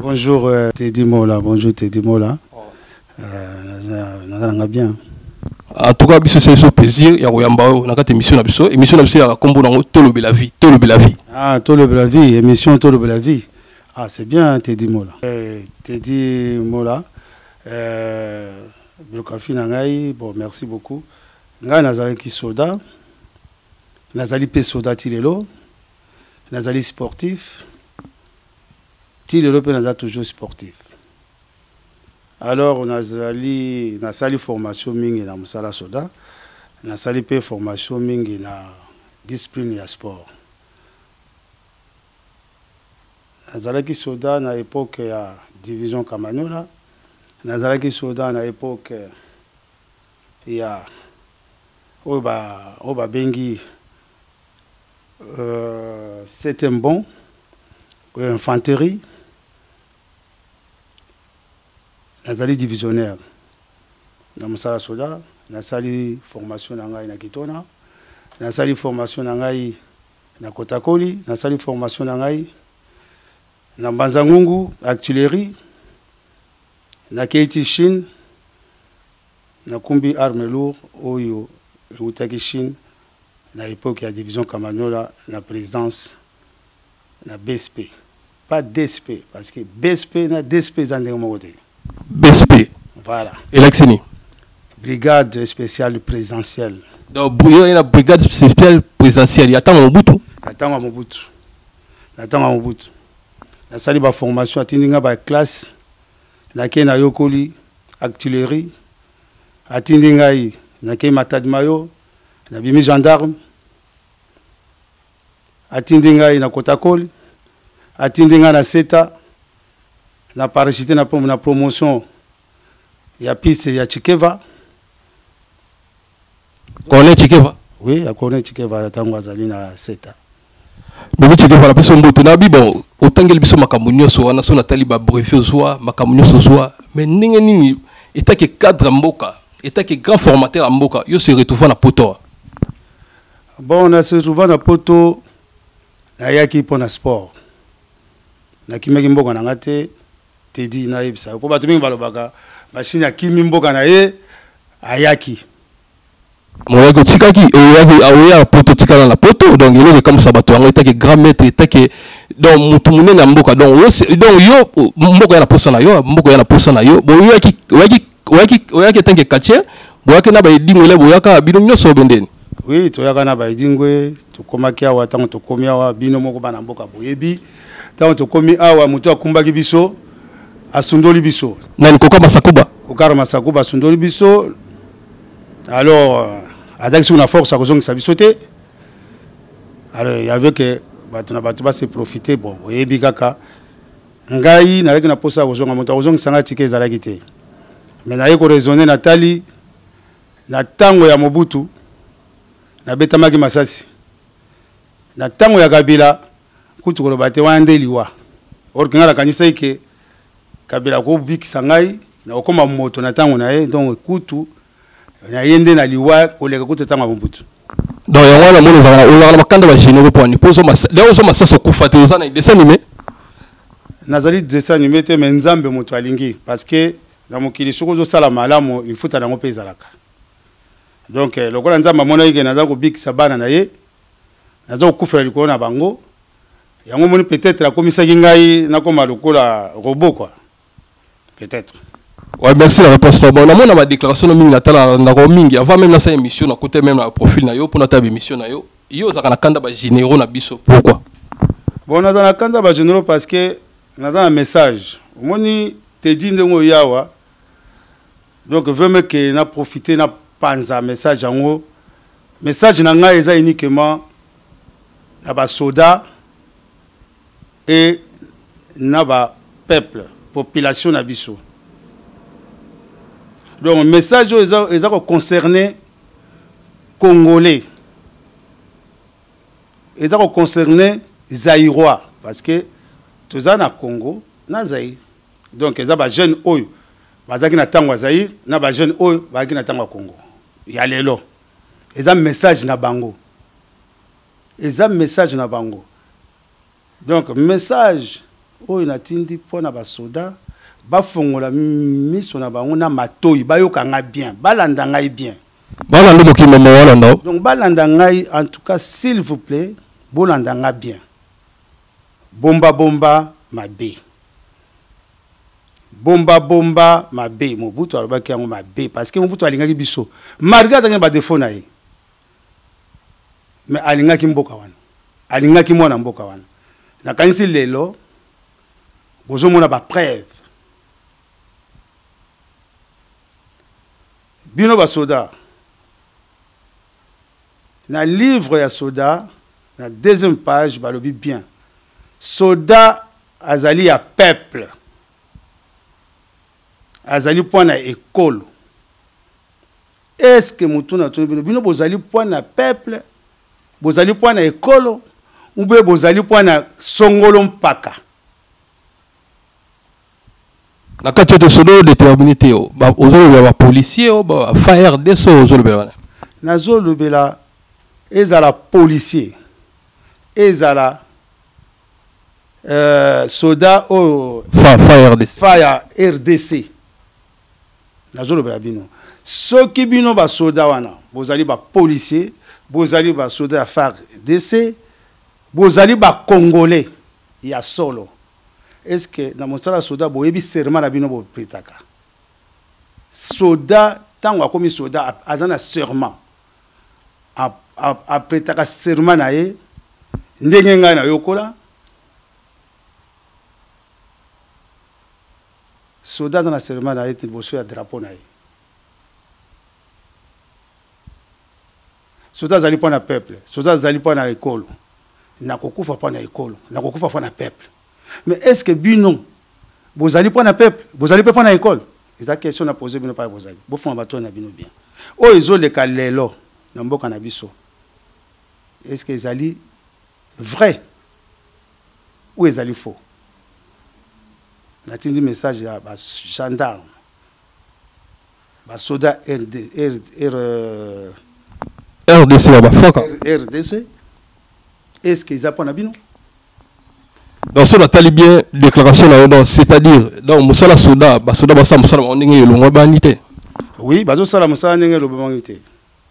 Bonjour Teddy Mola, bonjour Teddy Mola. Nous bien. En tout cas, c'est un plaisir. Il y a une émission à combo dans Tolo la vie. Ah, Tolo la vie, émission Tolo la vie. Ah, c'est bien Teddy Mola. Teddy Mola. Bon, merci beaucoup. Nga nazali ki soda. Nazali pe soda tilelo. Nazali sportif. Tilelo pe nazali toujours sportif. Alors, nazali formation mingi na musala soda. Nazali pe formation mingi na discipline ya sport. Nazali ki soda na époque ya division Kamanyola. Nazali ki soda na époque ya Oba Bengi c'est un bon infanterie. Nazali divisionnaire. Dans Moussala Soda, Nazali formation nangai na Kitona, Nazali formation nangai na Kotakoli, Nazali formation nangai na Banzangungu, artillerie, na Keiti Chine, na Kumbi arme lourd, Oyo, Utaki Chine, na époque la division Kamanyola, la présidence, na BSP. Pas DSP, parce que BSP na DSP Zandémogote. BSP. Voilà. Et l'Axini. Brigade spéciale présidentielle. Donc, il y a une brigade spéciale présidentielle. Il y a tant Mobutu. Attends à Mobutu. Attends à Mobutu. La salle de formation, attendez ba classe. La Kena Yokoli, artillerie. Attendez na Kena Matadmayo. Na bimi gendarme. Attendez na Kotakol. Attendez na Seta. Na parachute na promotion. Il y a piste, il y a Chikeva. Connaît Chikeva? Oui, il y a connaît Chikeva, Tangwazali na Seta. Mais Chikeva, la personne de Tonabi, bon, autant qu'elle puisse makamunyo soit, na son atali ba bref soit, makamunyo soit, mais n'ingeni, état que cadre mboka, état que grand formateur mboka, yo se retrouve na poto. Bon, on se retrouve na poto, na yaki pour na sport. Na kimeki mboka na ngate, Teddy na ibsa. Pour batumi balobaka, machine ya kimi mboka na ye, ayaki. Moyako tikaki oya poto tikala na poto donc il est comme ça bato ngo etake grand maître etake donc mutu munene mboka donc yo mboka ya na posa na yo mboka ya na posa na yo bo oyaki tanke kache boyaki na ba edingwe boyaka bino nyoso bendeni. Oui, toyaka na ba edingwe to komaki awa tango to komi awa bino moko bana mboka boyebi tango to komi awa mutu akumbaki biso asundoli biso na Koka Masakuba Kokara Masakuba asundoli biso. Alors, avec une force à cause de sa bisoté, alors il y avait que Batuna se profiter. Bon, vous voyez, Bigaka, Ngai, avec une poste à cause de sa tike Zalagite. Mais n'a pas raisonné Nathalie, na tango ya Mobutu, na Betamaki Masasi, na tango ya Kabila, kutu ko bate wande liwa. Or kinga la kanisa ike Kabila ko biki sangai, na okoma moto na tango na ye, donc kutu na yende na liwa koleka kutanga Mobutu. Donc yangwana mona za bakanda ba généraux pour ni poso masasa kufa te za na dessin animé. Nazali dessin animé te menzambe moto alingi parce que na mokili soko zo sala malamu il faut ta ngo peza laka. Donc lokola nzamba mona yike naza ko bikisa bana na ye naza kufa liko na bango yango moni peut-être la komisa ngai na koma lokola robot quoi. Peut-être. Ouais, merci la réponse. Bon, on a ma déclaration de Natala na roaming avant même la émission na côté même le profil na yo pour notre émission na yo. Yo za kana kanda ba généraux na biso. Pourquoi? Bon, na za kanda ba généraux parce que na za un message. Moni Teddy ndongo yawa. Donc vraiment que na profiter na panza message en message na nga eza uniquement na ba soda et na ba peuple, population na biso. Donc, le message est concerné Congolais. Il est concerné Zaïrois. Parce que tous les Congo, na Zaïre. Donc, il y a des jeunes qui sont Zaïre, il y a des jeunes qui sont Congo. Il y a les lots. Il y a un message na bango. Il y a un message na bango. Donc, message oyo natindi pona ba soda ba fongola miso na bango na matoyi bayoka nga bien balanda ngai bien balanda mokimo mo walanda donc balanda ngai en tout cas s'il vous plaît bolanda nga bien bomba bomba mabe bomba bomba mabe Mobutu alobaki yango mabe parce que Mobutu alingaki biso malgré azangi ba défaut na ye mais alingaki mboka wana alingaki mwana mboka wana nakanisi lelo bozomona ba preuve bino ba soda na livre ya soda na deuxième page balobi bien soda azali ya peuple azali point na école est-ce que mutuna to bino bozali point na peuple bozali point na école ou bien bozali point na songolo mpaka na kati de sodo déterminité ba ozolo ba policier ba FARD so ozolo bela na zolo bela ezala policier ezala soda o FARDC na zolo bela bino soki bino ba soda wana bozali ba policier bozali ba soda FARDC bozali ba congolais ya solo. Est-ce que dans mon soda boyebi serment na bino bo pretaka soda tango akomi soda azana serment a pretaka serment na ye ndenge ngai na yokola soda dans la serment na ye te boso ya drapeau na ye soda zali po na peuple soda zali po na école na kokufa po na école na kokufa po na peuple. Mais est-ce que bino vous allez prendre un peuple vous allez pas prendre l'école c'est la question à poser bino pas vous allez vous font bateau na bino bien oh ils ont les kalelo na mboka na biso est-ce que ils allaient vrai ou ils allaient faux na tindi message à ba gendarme ba soda RDC ba foka RDC est-ce qu'ils apprennent bino. Donc, ça, la bien déclaration, c'est-à-dire, dans Moussala Soda, Basoda Bassa Moussala, on est le banité. Oui, Baso Sala Moussala, on est le banité.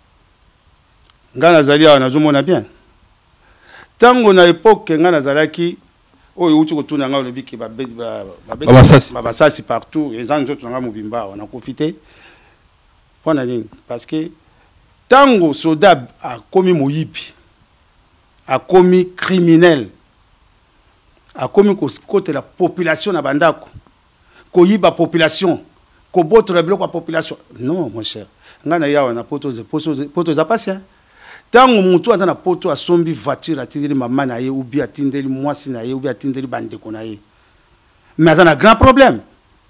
Ngana Zalia, on a joué bien. Tant qu'on a époque, Ngana Zalaki, oh, il y a tout le monde qui va passer partout, et les gens qui ont Mubimba, on a profité. Parce que tant que Soda a commis Mouyipi, a commis criminel, a commis côté la population na bandako ko yiba population ko botre bloc la population non mon cher ngana yawa na poto za passer tango mutu azana poto asombi voiture atindeli mama na ye ou bien atindeli mwasi na ye ou bien atindeli bandeko na ye mais azana grand problème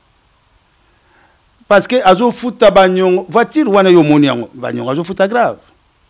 parce que azo futa banyongo voiture wana yo moni yango banyongo azo futa grave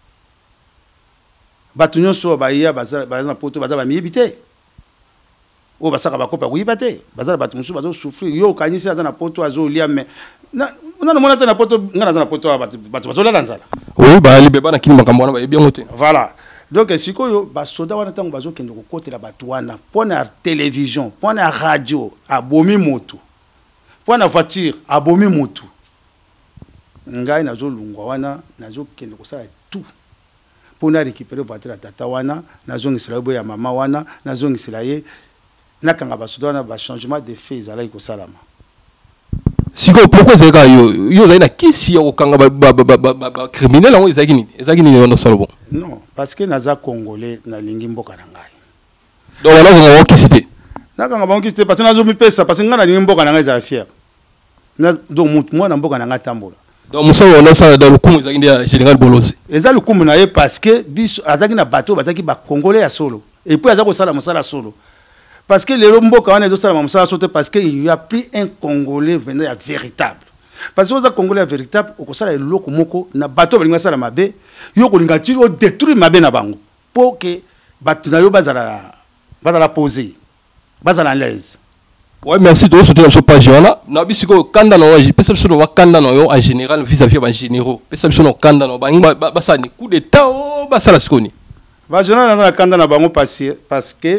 batunyo so ba ya bazana poto bazaba miyebite o basaka bakopa kuyibate bazala batu musu bazo souffrir yo kanisi azana poto azolia mais na mona tana poto ngana azana poto batu bazola lanzala oui ba libe bana kini makambo wana ba bien ngote voilà donc sikoyo ba soda wana tango bazo kende ko kotela batu wana pona télévision pona radio abomi moto pona voiture abomi moto ngai nazo lungwa wana nazo kende ko sala tout pona récupérer voiture tata wana nazo ngisela bo ya mama wana nazo ngisela ye nakanga basudana ba changement de fait ezala iko salama siko pourquoi zeka yo zaina kisi ya okanga ba criminel ngo ezaki ni ndo salobo non parce que naza congolais na lingi mboka na ngai donc wala ngo okisite nakanga ba okisite parce que nazo mi pesa parce que ngana lingi mboka na ngai za fier na donc mutu mwana mboka na ngai tambola donc musawo na sala dans le kumu ezaki ndia général Bolozi eza le kumu na ye parce que biso azaki na bateau bazaki ba congolais ya solo et puis azako sala musala solo. Parce que les Romboka, on est parce qu'il y a plus un Congolais venant véritable. Parce que les Congolais véritable, au contraire, les locaux, na bateau, ils ont mabe, ils ont détruit mabe na bango pour que bateau na yo bazala poser, bazala l'aise. Ouais, merci de soutenir ce page là. Na bisiko kanda no je pense sur kanda no yo en général vis-à-vis des généraux. Pense sur kanda no ba ça ni coup d'état o ba ça la skoni. Ba général na kanda na bango parce que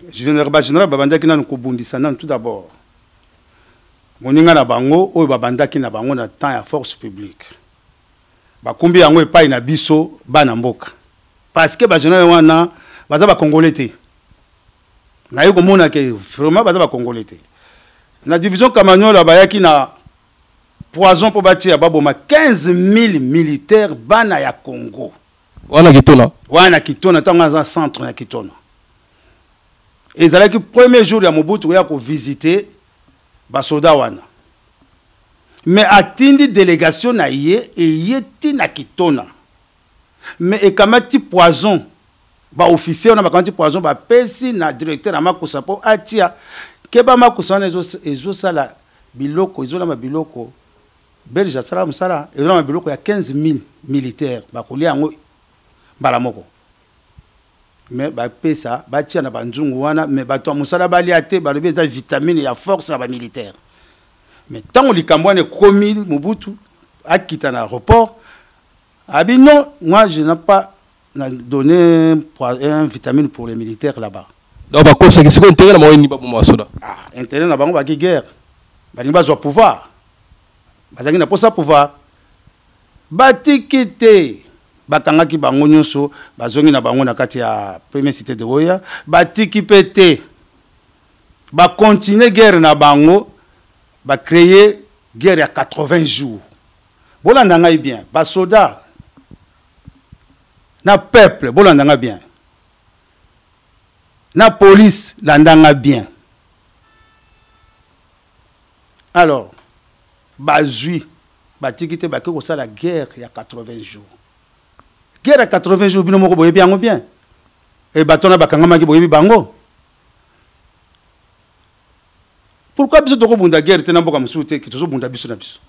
général babandaki nanu kobundisa nanu tout d'abord moninga na bango oyo babandaki na bango na temps ya force publique bakumbi yango epai na biso bana mboka parce que bagénéral wana baza bakongolais te naye komona ke vraiment baza bakongolais te na division Kamanyola bayaki na poison pour batia baboma 15 000 militaires bana ya Congo wana kitona tango za centre ya kitona ezalaki premier jour ya Mobutu ya ko visiter basoda wana mais atindi délégation na ye eyeti na kitona mais ekamati poison ba officier na bakanti poison ba pesi na directeur na makusa po atia ke ba makusa na ezo sala biloko ezo na mabiloko belge sala musala ezo na mabiloko ya 15 000 militaires ba kolia ngo mbala moko mais ba pesa ba tia na banzungu wana mais bato musala bali ate ba rebeza vitamine ya force ba militaire mais tant likambo ne komi Mobutu akita na aéroport abi non moi je n'ai pas donné un vitamine pour les militaires là-bas. Donc ba ko c'est que intérêt na moyeni ba mo soda. Ah, intérêt na bango ba ki guerre. Ba ni ba zo pouvoir. Ba zangi na posa pouvoir. Ba tikite batangaki bango nyonso bazongi na bango na kati ya première cité de Oya, ba tikipete. Ba continuer guerre na bango, ba créer guerre à 80 jours. Bolanda ngai bien, ba soda na peuple bolanda bien. Na police landanga bien. Alors, bazui, batikite bake ko la guerre il y a 80 jours. Guerre à 80 jours bino moko boye bien bien. Et batona bakangama ki boye bango. Pourquoi biso toko bunda guerre tena mboka musute ki tozo bunda biso na biso.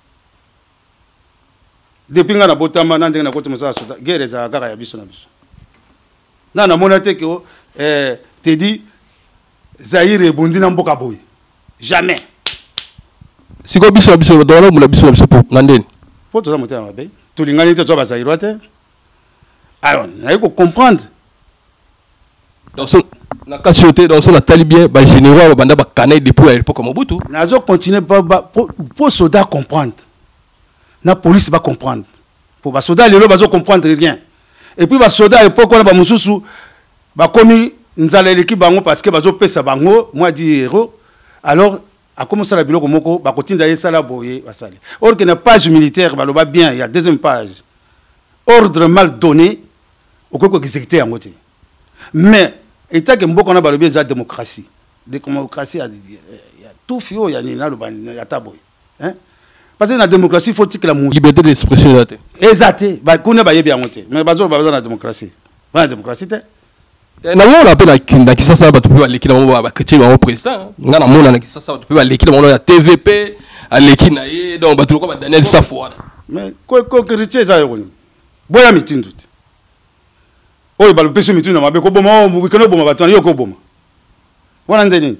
Depuis nga na botama na ndenge na kote musala soda guerre za kaka ya biso na biso. Na na mona te ko te dit Zaire bondi na mboka boye. Jamais. Siko biso biso dola mula biso biso pour nandeni. Faut toza monter mabe. To lingani te to ba Zaire te. Alors, na ko comprendre. Dans son na kasioté dans son talibien ba général banda ba kanai depuis à l'époque Mobutu. Na zo continuer pour soda comprendre. Na police va comprendre. Pour ba soda lelo ba zo comprendre rien. Et puis ba soda à l'époque on ba mususu ba komi nzala l'équipe bango parce que ba zo pesa bango moi di héros. Alors a commencé la biloko moko ba kotinda yesala boye basali. Or que na page militaire ba loba bien, il y a deuxième page. Ordre mal donné au quoi exécuter en côté. Mais état que mboko na ba lobi za démocratie. Démocratie il y a tout fio il y a ni na loba ya taboy. Hein? Parce que la démocratie, il faut que la liberté d'expression là. Exact. Bah, qu'on est bien bien monté. Mais bah, on va dans la démocratie. La démocratie, na mo la pena kinda kisasa ba tupewa lekila mo ba kiti ba président. Ngana mo na kisasa ba tupewa lekila mo ya TVP aleki na ye donc ba tuloko ba Daniel Safouana. Mais ko kiritie za yoni. Boya mitindu. Oyo ba lupeso mitindu na mabe ko boma mo bikano boma ba tani yo ko boma. Wana ndeni.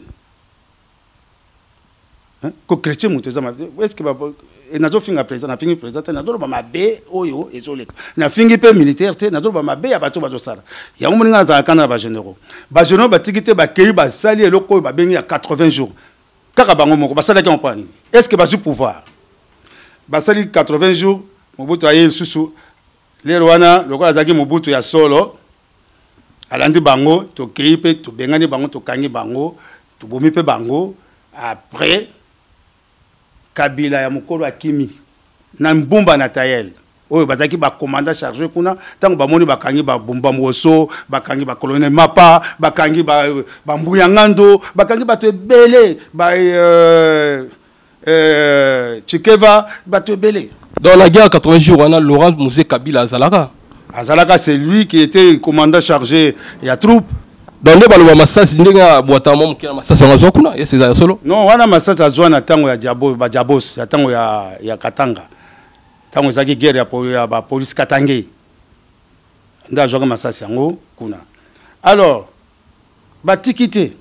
Ko chrétien mutuza ma est-ce que ba nazo finga président na fingi président na dolo ba mabe oyo ezoleka na fingi pe militaire te na dolo ba mabe ya bato bazo sala ya ngomuninga za kana ba généraux ba tikite ba kei ba sali eloko ba bengi ya 80 jours kaka bango moko ba sala ki on prend est-ce que ba su pouvoir ba sali 80 jours Mobutu aye susu le rwana lokola zaki Mobutu ya solo alandi bango to kei pe to bengani bango to kangi bango to bomi pe bango après Kabila ya mukolo akimi na mbumba na tayel oyo bazaki ba commandant chargé kuna tango ba moni bakangi ba bumba mwoso bakangi ba colonel Mapa bakangi ba mbuya ngando bakangi ba to belé ba Chikeva ba to belé. Dans la guerre 80 jours on a Laurent Musée Kabila Azalaka c'est lui qui était commandant chargé ya troupe. Dans les balou masasi ndinga boata mom kina masasi ngazo kuna yes za solo non wana masasi azwana tango ya diabo ba diabos ya tango ya Katanga tango zaki guerre ya ba police Katange nda joga masasi yango kuna alors batikite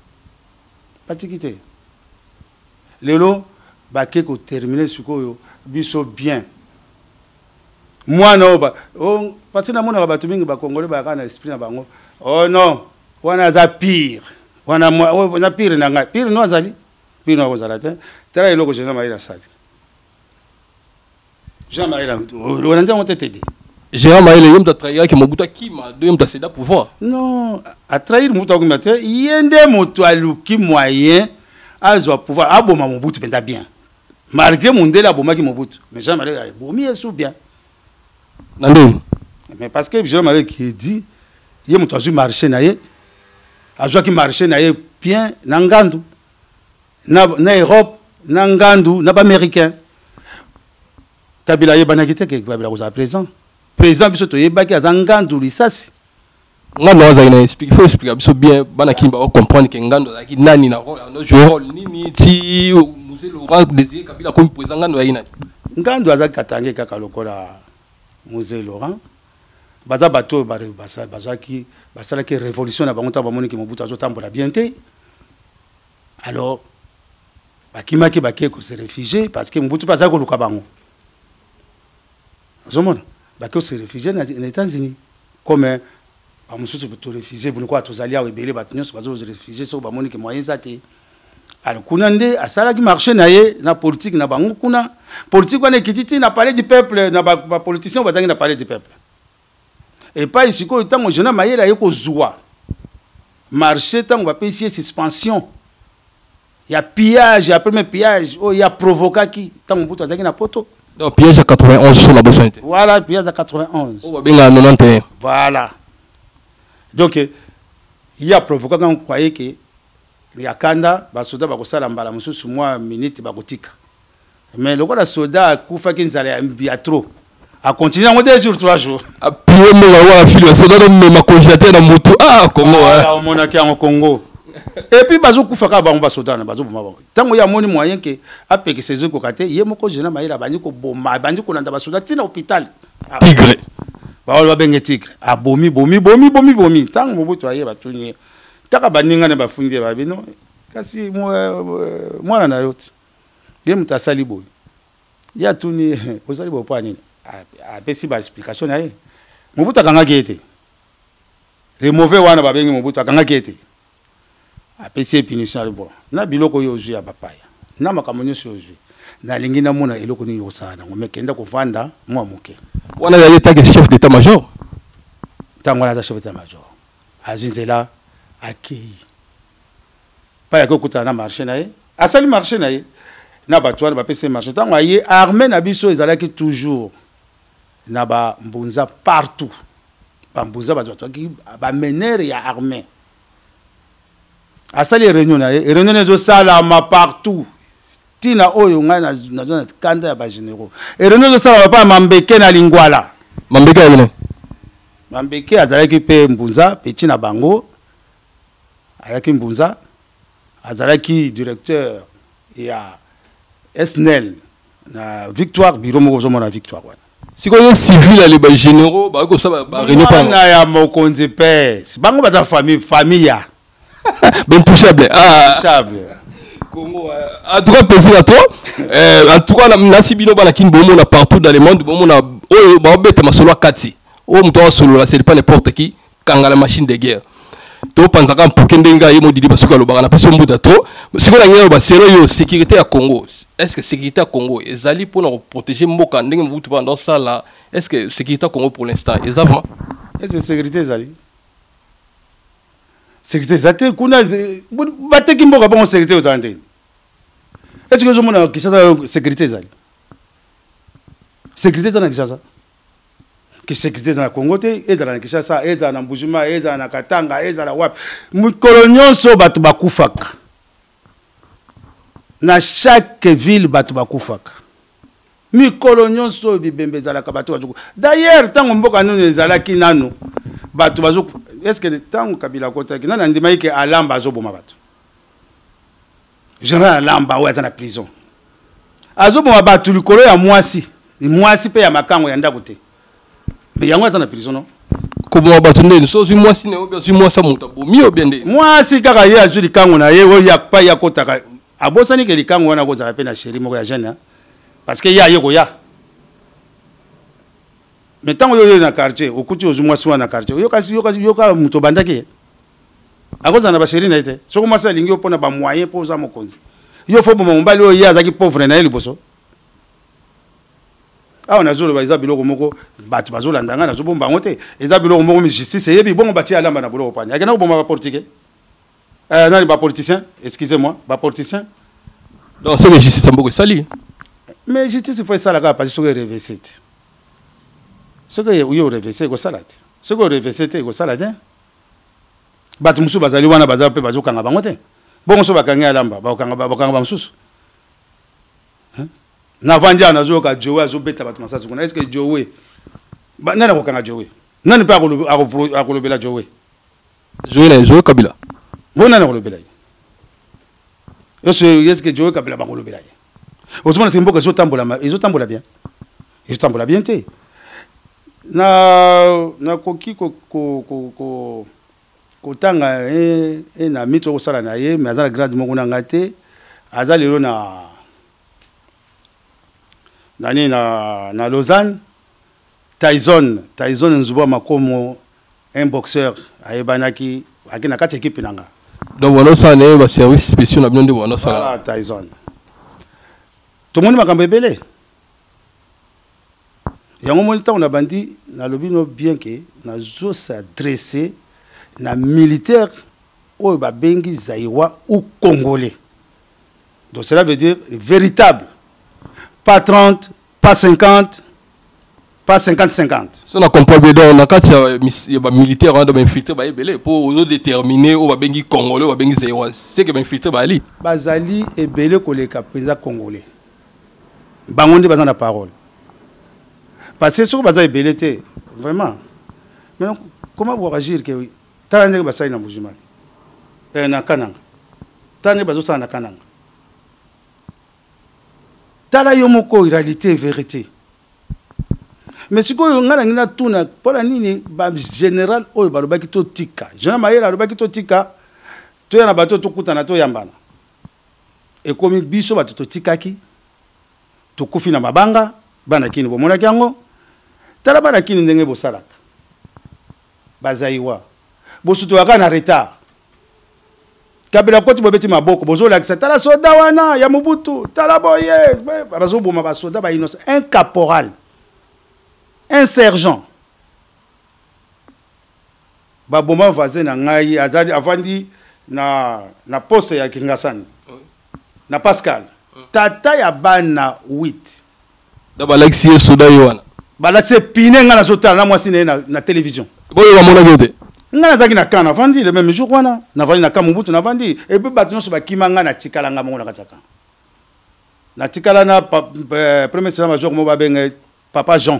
lelo bake ko terminer sukoyo biso bien moi non ba on parce na mona ba tumingi ba congolais ba kana esprit na bango oh non wana za pire wana pire na ngai pire no azali pire no kozala te tala eloko Jean-Marie la sali Jean-Marie la wana ntango te te di Jean-Marie le yemta trahira que Mobutu kima de yemta céda pouvoir non a trahir Mobutu ko mate yende moto aluki moyen azwa pouvoir aboma Mobutu penda bien malgré Mondela abomaki Mobutu mais Jean-Marie a bomi esu bien nandeni mais parce que Jean-Marie qui dit ye moto azu marché na ye azwa ki marché na ye bien na ngandu na Europe na ngandu na ba américain tabila ye banaki te ke babila ko za président biso to yebaki azangandu lisasi ngando azali explique faut expliquer biso bien bana kimba o comprendre que ngando azaki nani na rôle nini ti Mzee Laurent désiré Kabila comme président ngando ayina ngando azaki katange kaka lokola Mzee Laurent baza bato bazaki basalaki révolution na bango ta bamoni ke Mobutu azotambola bien te alors bakimaki bake ko se réfugier parce que Mobutu bazaki ko luka bango zomona bake se réfugier na États-Unis comme amususu to réfugier bunu kwa tozali awe belé bato nyonso bazo réfugier so bamoni ke moyen zate alors kuna nde asalaki marché na ye na politique na bango kuna politique wana kititi na parler du peuple na ba politiciens bazangi na parler du peuple et pas ici ko tango jeune mayela ye ko zuwa marché tango ba payé suspension il y a pillage après même pillage oh il y a provoqué qui tango Mobutu azangi na poto. Donc piège à 91 sur la bosse. Voilà, piège à 91. Oh, bien à 91. Voilà. Donc il y a provoqué quand on croyait que il y a kanda basoda bakosala mbala mususu mwa minute bakotika. Mais le quoi soda kufa kinzala mbia trop. A continuer en 2 jours 3 jours. A pied mo wa fili soda do me ma congélateur na mutu ah Congo. Ah on monaki en Congo. Et puis bazo kufaka bango basoda na bazo boma bango tango ya moni moyen que apeke sezo ko kate ye moko jeune mayela bandi ko boma bandi ko landa basoda tina hôpital tigre ba wala benge tigre abomi tango Mobutu aye batunye taka baninga ne bafundi ba bino kasi mwana na yote ye mutasali boy ya tuni osali bo pa nini a pesi ba explication na ye Mobutu kanga kete le mauvais wana ba bengi Mobutu kanga kete a pesi punition bon na biloko yo zu ya bapaya na makamonyo so zu na lingi na mona eloko ni yo sana ngome kenda ko vanda mwa muke wana ya yeta chef d'état major tango na chef d'état major azinzela akei pa ya ko kutana na marché na ye asali marché na ye na batwana ba pesi marché tango aye armée na biso ezalaki toujours na ba mbunza partout ba mbunza batwa ki ba menere ya armée asali réunion na e réunion ezo sala ma partout tina oyo nga na zona kanda ya ba généraux e réunion ezo sala pa mambeke na lingwala mambeke ya bine mambeke azalaki pe mbunza petit na bango ayaki mbunza azalaki directeur ya SNEL na Victoire bureau moko zo mona Victoire wana sikoyo civil ali ba généraux ba ko sa ba réunion pa na ya mokonzi pe bango ba famille ya ben touchable Congo en tout cas plaisir à toi en tout cas la sibino bana kimbo mona partout dans le monde bon mona oyo ba obete masolo kati o mto solo la c'est pas n'importe qui kanga la machine de guerre to panzaka mpokende nga yemo didi basuka lo bana peso mbuda to siko na ngelo ba sero yo sécurité à Congo est-ce que sécurité à Congo ezali pour nous protéger mboka ndenge mbutu pendant ça là est-ce que sécurité à Congo pour l'instant exactement est-ce que sécurité ezali sécurité zate kuna bateki mboka bon sécurité ozante est-ce que je mona Kinshasa sécurité ezali sécurité dans Kinshasa que sécurité dans Congo te ezala na Kinshasa ezala na Mbujima ezala na Katanga ezala wapi mikolo nyonso bato bakufaka na chaque ville bato bakufaka mikolo nyonso bibembe ezalaka bato bazuku d'ailleurs tango mboka nunu ezalaki nanu bato bazuku est-ce que tango Kabila kotaki nana ndimaki ke alamba azoboma bato général alamba oyo ata na prison azoboma bato likolo ya mwasi pe ya makango ya ndako te mais yango ata na prison non koboma bato ndeni so zwi mwasi ne obi zwi mwasa muta bomi obende mwasi kaka ye azwi likango na ye oyo ya pa ya kotaka abosani ke likango wana kozala pe na chéri moko ya jeune parce que ya ye koya mais tant que na quartier okuti ozumwa swa na quartier yoka muto bandaki akoza na ba chéri na été soko masa lingi opona ba moyen pour za mokonzi yo fo boma mbali o ya zaki pauvre na ye liboso ah on a zolo ba eza biloko moko batu bazolanda nga na zo bomba ngote eza biloko moko mi justice yebi bongo bati alamba na biloko pani akena ko boma ba politique non ba politicien excusez-moi ba politicien donc c'est que justice mboko sali mais justice faut ça la parce que reverser ce que yo reverser ko salate ce que reverser ko salate batu musu bazali wana bazali pe bazokanga bango te bongo so bakanga alamba bakanga ba mususu na vandia na zo ka Joe azobeta batu masasi kuna est-ce que Joe nana ko kanga Joe nani pa akolobela Joe Joe Kabila bona na kolobela est-ce que Joe Kabila ba kolobela osomana simboka ezotambola bien ezotambola bien te na koki kotanga na mito kosala na ye mais azala grade moko na ngate azali lelo na Lausanne Tyson nzuba makomo un boxeur ayebanaki akina kati équipe nanga donc wana ça ne ba service spécial na binondi wana ça Tyson tout le monde makambo ebele yango moni ta on a bandi na lobino bien que na zo s'adresser na militaire oyo ba bengi Zaïwa ou congolais donc cela veut dire véritable pas 30 pas 50 pas 50-50 so na comprendre bien donc na kati ya ba militaire on doit infiltrer ba ebele pour déterminer o ba bengi congolais o ba bengi Zaïwa c'est que ba infiltrer ba ali bazali ebele koleka peza congolais bango nde baza na parole parce que soko baza ebele te vraiment mais comment vous réagir que tala ndenge basali na mujima na kananga tala ndenge bazosala na kananga tala yo moko réalité vérité mais sikoyo ngana ngina tuna pola nini ba général oyo balobaki to tika général mayela alobaki to tika to yana bato to kutana to yambana e komi biso bato to tikaki to kufi na mabanga bana kini bomona kyango tala bana kini ndenge bosalaka bazaiwa bosuto waka na retard kabila koti bobeti maboko bozola kisa tala soda wana ya Mobutu tala boye bazoboma ba soda ba innocent un caporal un sergent ba boma voisin na ngai azali avandi na poste ya Kingasani na Pascal tata ya bana 8 da balexie soda yoana balaxe pine nga na zotala na mwasi na télévision boyo ba mona yote nga nazaki na kana vandi le même jour wana na vandi na Mobutu na vandi et puis bato nyonso bakima nga na tikala nga mongo na kataka na tikala na premier sergent major mo babenge papa Jean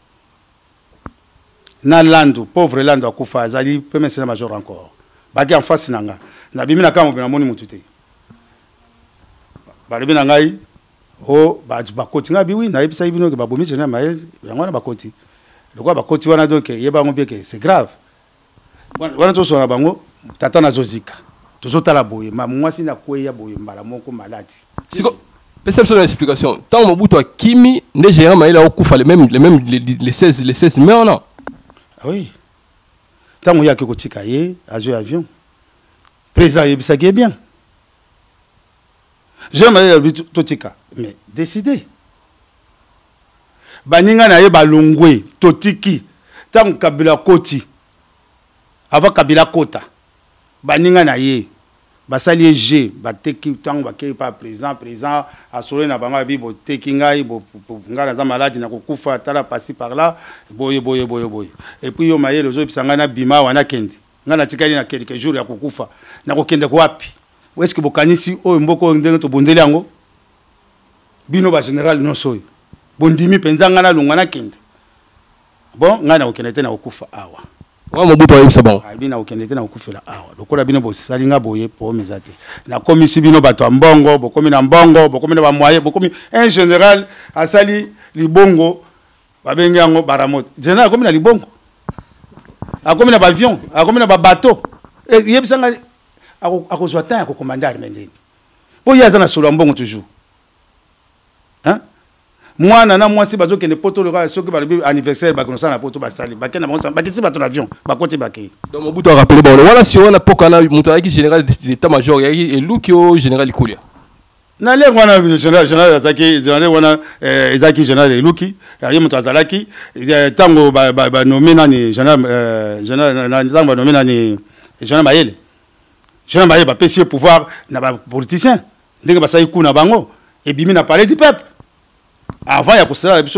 na Landu pauvre Landu akufa azali premier sergent major encore baki en face nanga na bimi na kamo na moni mutu te balebi na ngai o bakoti nga biwi na ebisa ibino ke babomi jena mael yango na bakoti lokwa bakoti wana donc yeba ngo bien que c'est grave wana to sona bango tata na zozika tozotala boye mwasi na kweya boye mbala moko maladi siko perception de l'explication tant Mobutu a kimi ne gérant maela okufa les 16 mai non ah oui tant il y a que kotika ye avion avion président yebisa qui est bien j'aimerais totika mais décider baninga na ye balongwe totiki tant kabila koti avant kabila kota baninga na ye basali G bateki tant bakei pas président assolé na banga bibo teki ngai bo ngala za maladi na kokufa tala passer par là boye et puis yo maye lozo bisanga na bima wana kendi ngana tikali na quelques jours ya kokufa na kokende ko wapi est-ce que bokanisi oyo mboko ndenge to bondeli yango bino ba général non soy bondimi penza ngana lungana kende bon ngana okende na kokufa awa wa Mobutu ayebisa bon bina okende na kokufela awa lokola bino bosali nga boye po mezate na komisi bino bato ya mbongo bokomi na mbongo bokomi na ba moyen bokomi un général asali libongo babengi yango baramote général akomi na libongo akomi na ba avion akomi na ba bateau yebisa nga akozwa temps ya kokomanda arme ndeni po ye aza na solo ya mbongo toujours hein moi nana moi si bazo que ne poto le gars soki ba anniversaire ba konosa na poto ba sali ba kena ba kiti ba ton avion ba koti ba ki donc Mobutu a rappelé bon voilà si on a pokana mutu qui général d'état-major et Luki au général Ikolia na le wana général azaki général wana ezaki général Luki ya mutu azalaki tango ba nommé nani général na tango ba nommé nani général Mayele général Mayele ba pesi pouvoir na ba politicien ndenge ba sai kuna bango et bimi na parler du peuple avant il y a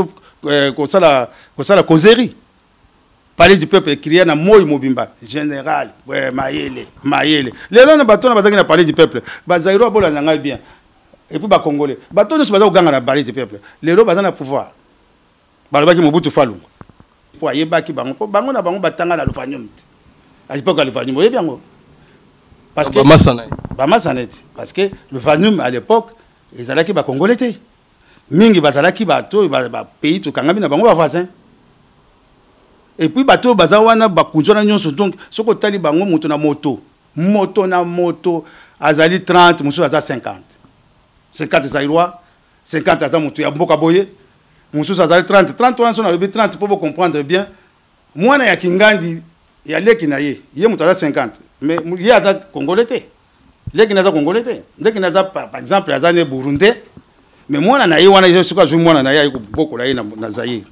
la causerie parler du peuple crier na moi mobimba général ouais Mayele les gens bateau na parler du peuple bazairo bola nanga bien et puis ba congolais bateau ne se baza oganga na parler du peuple les gens baza na pouvoir balobaki Mobutu Falungu pour yebaki bango na bango batanga na lufanyum à l'époque le fanyum oyebi yango parce que parce que le fanyum à l'époque ils allaient qui ba congolais té mingi bazalaki bato ba pays to kangami na bango ba voisin et puis bato bazawana bakunjona nyonso donc soko tali bango moto na moto azali 30 musu aza 50 zairwa 50 aza moto ya mboka boye musu azali 30 wana so na 30 pour comprendre bien mwana ya kingandi ya leki na ye moto aza 50 mais ye aza congolais té leki na aza congolais té leki na aza par exemple aza ne burundais mais moi na wana je suis quoi moi na ya beaucoup là na Zaïre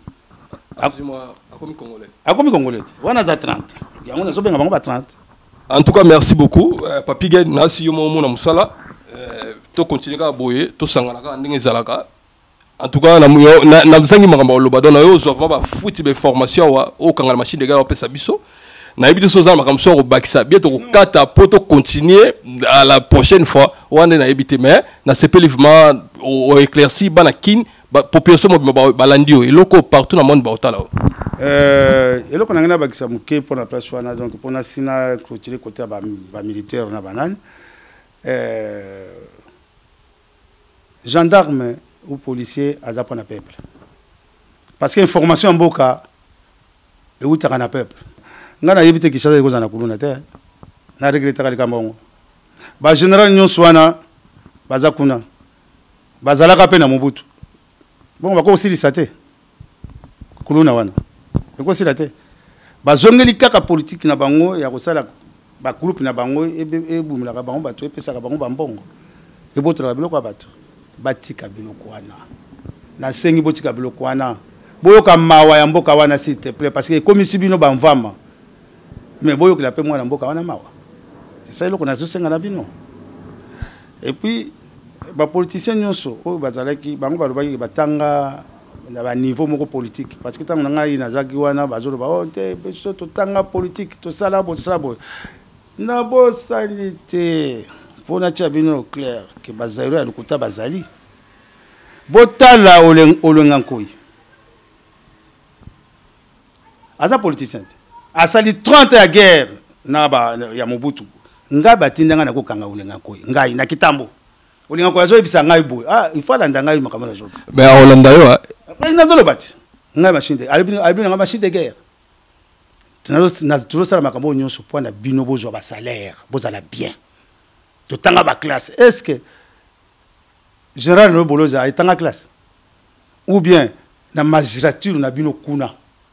akomi congolais wana za 30 yango na zobenga bango ba 30 en tout cas merci beaucoup papi Guèye na si yo mo na musala to continuer ka boye to sangana ka ndenge zalaka en tout cas na mzangi makamba oloba dona yo zo ba futi be formation wa o kangala machine de gars opesa biso na biso so za makamso ko bakisa bientôt ko kata poto continuer à la prochaine fois on est na ebité mais na CP livement au éclairci bana kin population mo balandio et loko partout dans le monde ba otala et loko na ngana bakisa muke pour la place wana donc pour na sina clôturer côté ba militaire na banane gendarme ou policier aza pour na peuple parce que information mboka et ou ta na peuple ngana yebite kisasa ikoza na kuluna te na regreta kali kambongo ba général nyonso wana baza kuna bazalaka pe na Mobutu bon bako osilisa te kuluna wana eko sila te bazongeli kaka politique na bango ya kosala ba groupe na bango ebumulaka bango bato epesaka bango bambongo ebotola biloko ya bato batika biloko wana na sengi botika biloko wana boyoka mawa ya mboka wana s'il te plaît parce que komisi bino bamvama mais boyo que la paix moi na mboka wana mawa c'est ça eloko nazo senga na bino et puis ba politiciens nyonso o bazalaki bango balobaki batanga na ba niveau moko politique parce que tango na ngai nazaki wana bazolo ba o te biso to tanga politique to sala bo na bo sanité pour na tia bino clair que bazairo ya lokuta bazali botala olengankoi aza politicien asali 30 ya guerre na ba ya Mobutu nga batindanga na kokanga ulenga koyi ngai na kitambo ulenga koyi azo ebisa ngai boy il faut landa ngai makamana zo mais Holanda yo na zo le bati ngai machine de albino nga machine de guerre na toujours sala makambo nyonso point na bino bozo ba salaire bozala bien to tanga ba classe est-ce que Gérard no boloza etanga classe ou bien na magistrature na bino kuna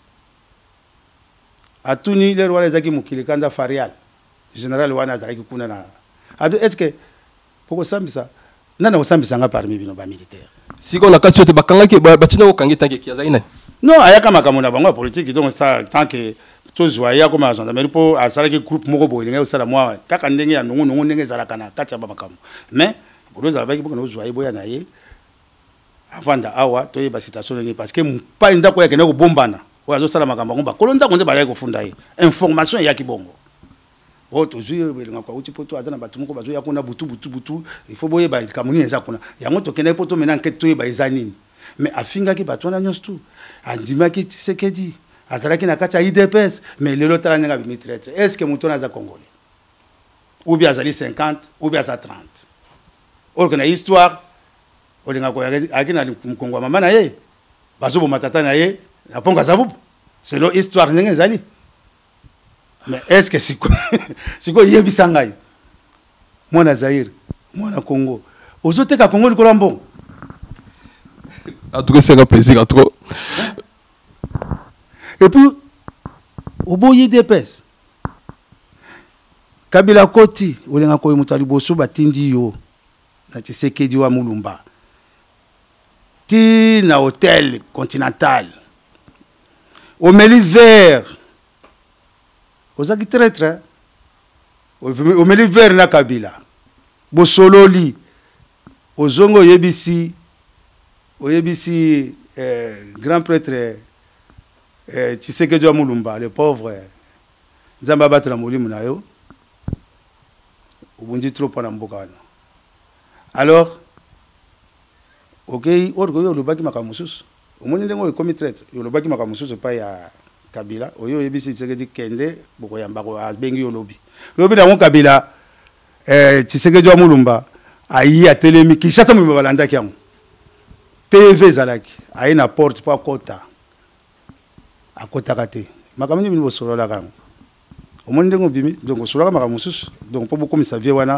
atuni le roi ezaki mukile kanda farial général wana azalaki kuna na est-ce que poko sambisa nana osambisa nga parmi bino ba militaire siko na kati yote bakanga ke batina okangi tanke ki azaina non ayaka makambo na bango politique donc ça tant que tozwa ya comme gendarmerie po asalaki groupe moko boye ngai osala mwa kaka ndenge ya nungu ndenge zalaka na kati ya makambo mais bozo abaki boko nozwa boya na ye avant da awa to yeba citation ni parce que pa ndako yake na ko bombana oazo sala makambo ngomba kolonda konde ba ya ko funda ye information ya kibongo o tozu belinga kwa uti poto azana batu moko bazo ya kuna butu il faut boye ba kamuni eza kuna yango to kena poto mena enquête to yeba eza nini mais afinga ki batu na nyonso tu andima ki Tshisekedi azalaki na kati ya IDPS mais lelo tala nga bi traître est-ce que muto na za congolais ou bien azali 50 ou bien za 30 or que na histoire olinga ko akina mkongo mama na ye bazobo matata na ye na ponga zabu c'est leur histoire ndenge ezali mais est-ce que siko yebisa ngai mwana Zaire mwana Congo ozoteka Congo likolo mbongo En tout cas, c'est un plaisir à trop. Et puis, au bout de pèse. Kabila Koti, ou les Nakoy Moutaliboso, Batindi yo, na Tshisekedi wa Mulumba. Ti na hôtel continental. Au Meli Vert. Aux acquis traître. Au Meli Vert na Kabila. Bosololi. Au Zongo Yebisi. Au Yebisi, grand prêtre. Tshisekedi wa Mulumba, le pauvre. Nzamba battra Moulimu na yo. Ubundi trop pour Namboka. Alors, ok, autre le baki makamusus. Au moins, il commis traître. Le baki makamusus pas ya Kabila. Oyo yebisi Tshisekedi kende boko ya mbako a bengi yo lobby. Lobby na Kabila Tshisekedi wa Mulumba ayi a telemi ki chata mu balanda ki yango. TV zalaki ayi na porte pa kota. A kota kate. Makamini bino solo la kango. Au moins, il bimi donc solo makamusus. Donc pour beaucoup ça vie wana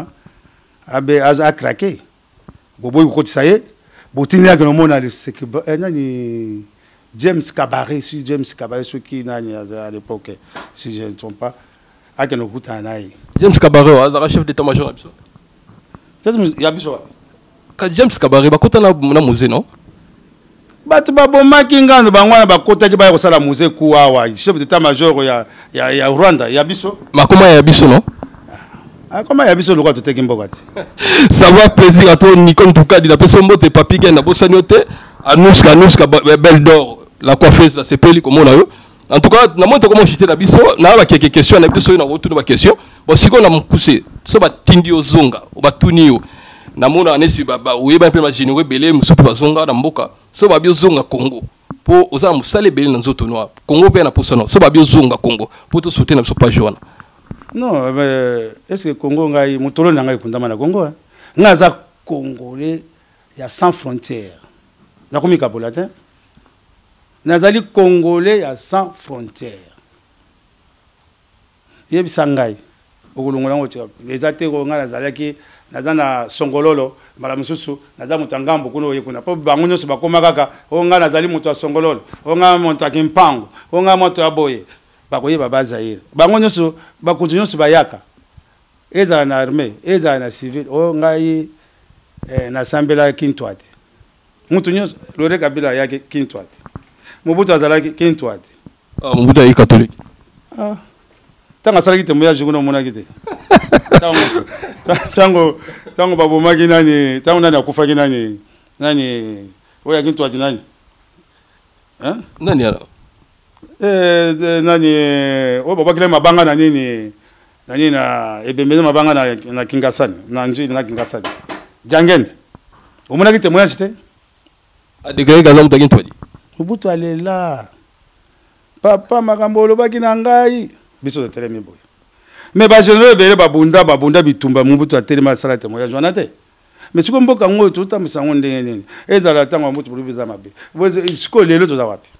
a craqué. Bobo ko tsaye. Botini que mona c'est que nani James Cabaret, si James Cabaret ce qui nani à l'époque si je ne me trompe pas a que no kuta naï. James Cabaret azara chef d'état-major biso. Ça ya biso. Ka James Cabaret ba kota na musée non? Batu babomaki ngando bangwana bakota ki ba ko sala musée kuwa chef d'état-major ya Rwanda ya biso. Makoma ya biso non? Ah, comment il y a besoin de quoi tout est kimbogati? Ça va plaisir à toi, Nikon Touka, de la personne motte papi gagne la bossaniote, à Nouska, belle d'or, la coiffeuse, c'est peli comme on a eu. En tout cas, na moi comment j'étais la biso, na ba quelques questions, na biso na retour ma question. Bon si on a mon poussé, ça va tindi au zonga, au batunio. Na mona anesi baba, ou yeba peu imaginer we belé musupu bazonga na mboka. Ça va bio zonga Congo. Pour oza musale belé na nzoto noir. Congo pe na posano. Ça va bio zonga Congo. Pour te soutenir na biso pas joana. Non, mais est-ce que Congo ngai mutolo na ngai kundama na Congo hein? Ngaza Congolais ya sans frontières. Na komi kapolatin. Nazali Congolais ya sans frontières. Yebisa ngai. Okulungola ngoti ezate ko ngala zalaki nazana songololo mala mususu naza mutangambo kuno yekuna po bango nyoso bakoma kaka o ngala nazali mutu songololo o ngala mutu akimpango o ngala mutu aboye. Bakoyeba bazaire bango nyoso bakuti nyoso bayaka eza na armée eza na civil o ngai na sambela Kintwati mutu nyoso Laurent Kabila yake Kintwati Mobutu azalaki Kintwati Mobutu est catholique tanga salaki te moya jikuno mona kite tango babomaki nani tango nani akufaki nani oya Kintwati nani hein nani ala nani o baba kile mabanga na nini na ebembele mabanga na Kingasani na njili na Kingasani jangende omona kite moya chite adegay galam tagin twadi Mobutu alela papa makambo lobaki na ngai biso de telemi boy mais ba jeune bele babunda bitumba Mobutu atelema sala te moya jona te mais siko mboka ngo tuta musango ndenge nini ezala tango Mobutu biza mabe siko lelo to za wapi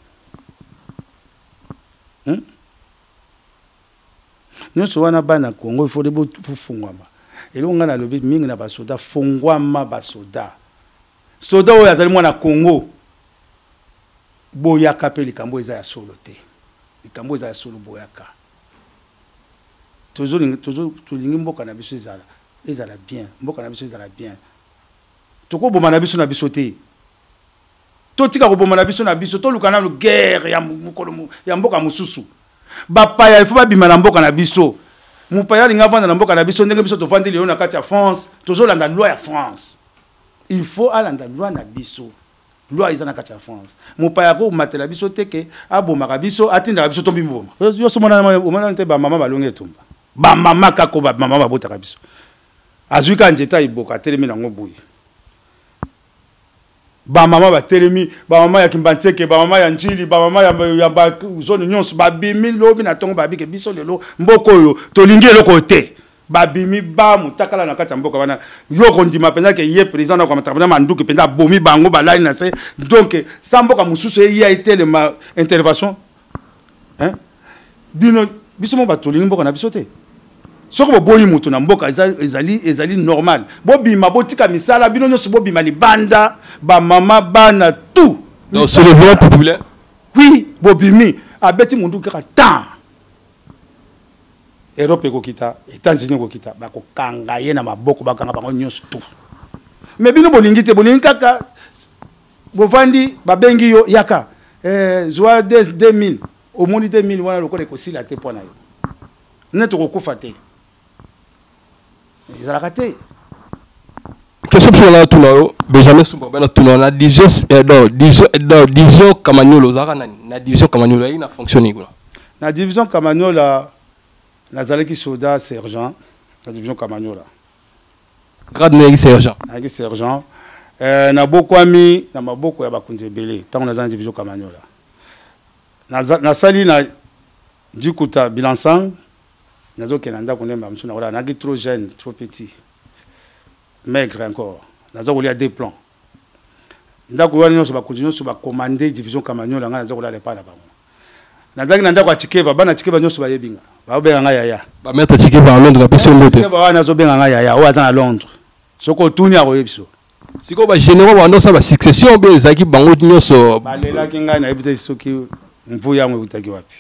nous sommes en Congo, il faut des bouts pour fongwama. Et là, on a le but mingi na basoda fongwama basoda. Soda oya tali mwana Congo. Boyaka pe likambo eza ya solo te. Likambo eza ya solo boyaka. Toujours lingi mboka na biso ezala bien. Mboka na biso ezala bien. Toko boma na biso na biso te. Totika ko boma na biso to lukana no guerre ya mboka mususu. Bapaya il faut pas bima na mboka na biso. Mupaya linga vanda na mboka na biso ndenge biso to vandi leo na kati ya France, tozo landa loi ya France. Il faut alanda loi na biso. Loi izana kati ya France. Mupaya ko matela biso teke aboma ka biso atinda biso tombi mboma. Yo so mona nte ba mama balonge tumba. Ba mama kako ba mama babota ka biso. Azuka njeta iboka telemi na ngobuyi. Ba mama ba telemi, ba mama ya Kimbanteke, ba mama ya Njili, ba mama ya ba zone nyonso ba bimi lobi na tongo ba bike biso lelo mboko yo tolingi eloko te. Ba bimi ba mutakala na kati mboka bana yo kondima penza ke ye président na kwa matabana manduki penza bomi bango balali na se donc sa mboka mususu ye a été ma intervention hein bino biso mo ba tolingi mboka na biso te. Soko bo boyi mutu na mboka ezali normal. Bo bima botika misala bino nyoso bo bima libanda ba mama bana tout Donc c'est le volant populaire. Oui, bobimi abeti mundu kaka tant. Europe ekokita, États-Unis ekokita, bako kanga ye na maboko bakanga bango nyonso tout. Mais bino bolingi te bolingi kaka bovandi babengi yo yaka joie 2000 au monde 2000 wana lokole ko sila te pona yo. Neto ko kufa te. Ils ont raté. Question sur la tournoi, Benjamin Sumba, ben la tournoi, la division Camagnola, la division Camagnola, il a fonctionné. La division Camagnola, la Zaleki Soda, sergent, la division Camagnola. Grade Negi sergent. Negi sergent. Na beaucoup ami, na beaucoup ya bakunze belé, tant on a dans division Camagnola. Na sali na Djikuta Bilansang, na zo kenanda konemba msuna wala na trop jeune, trop petit. Maigre encore. Naza kolia des plans. Ndako wani nyonso ba continuer sur ba commander division Camagnola nga naza kolia pas na bango. Naza ki ndako atikeva bana tikeva nyonso ba yebinga. Ba benga nga yaya. Ba mettre tikeva en Londres na peso mbote. Tikeva wana zo benga nga yaya o aza na Londres. Soko tuni a koyebiso. Siko ba général ba sa ba succession be ezaki bango nyonso. Ba lela ki nga na ebite soki mvuya mwe utaki wapi.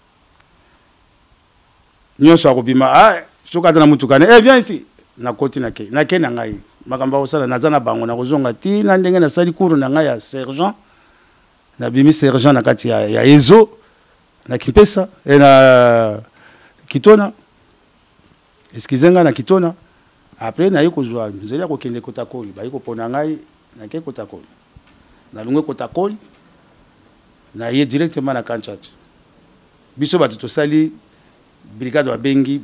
Nyonso akobima ah soka na mutukane viens ici. Na koti na ke na ngai makamba osala nazana bango na kozonga ti na ndenge na sali cours na ngai ya sergent na bimi sergent na kati ya ezo na kipesa na kitona eskizenga na kitona après na yiko zwa nzela ko kende kotakoli ba yiko pona ngai na ke kotakoli na lungwe kotakoli na ye directement na kanchachi biso batuto sali brigade wa bengi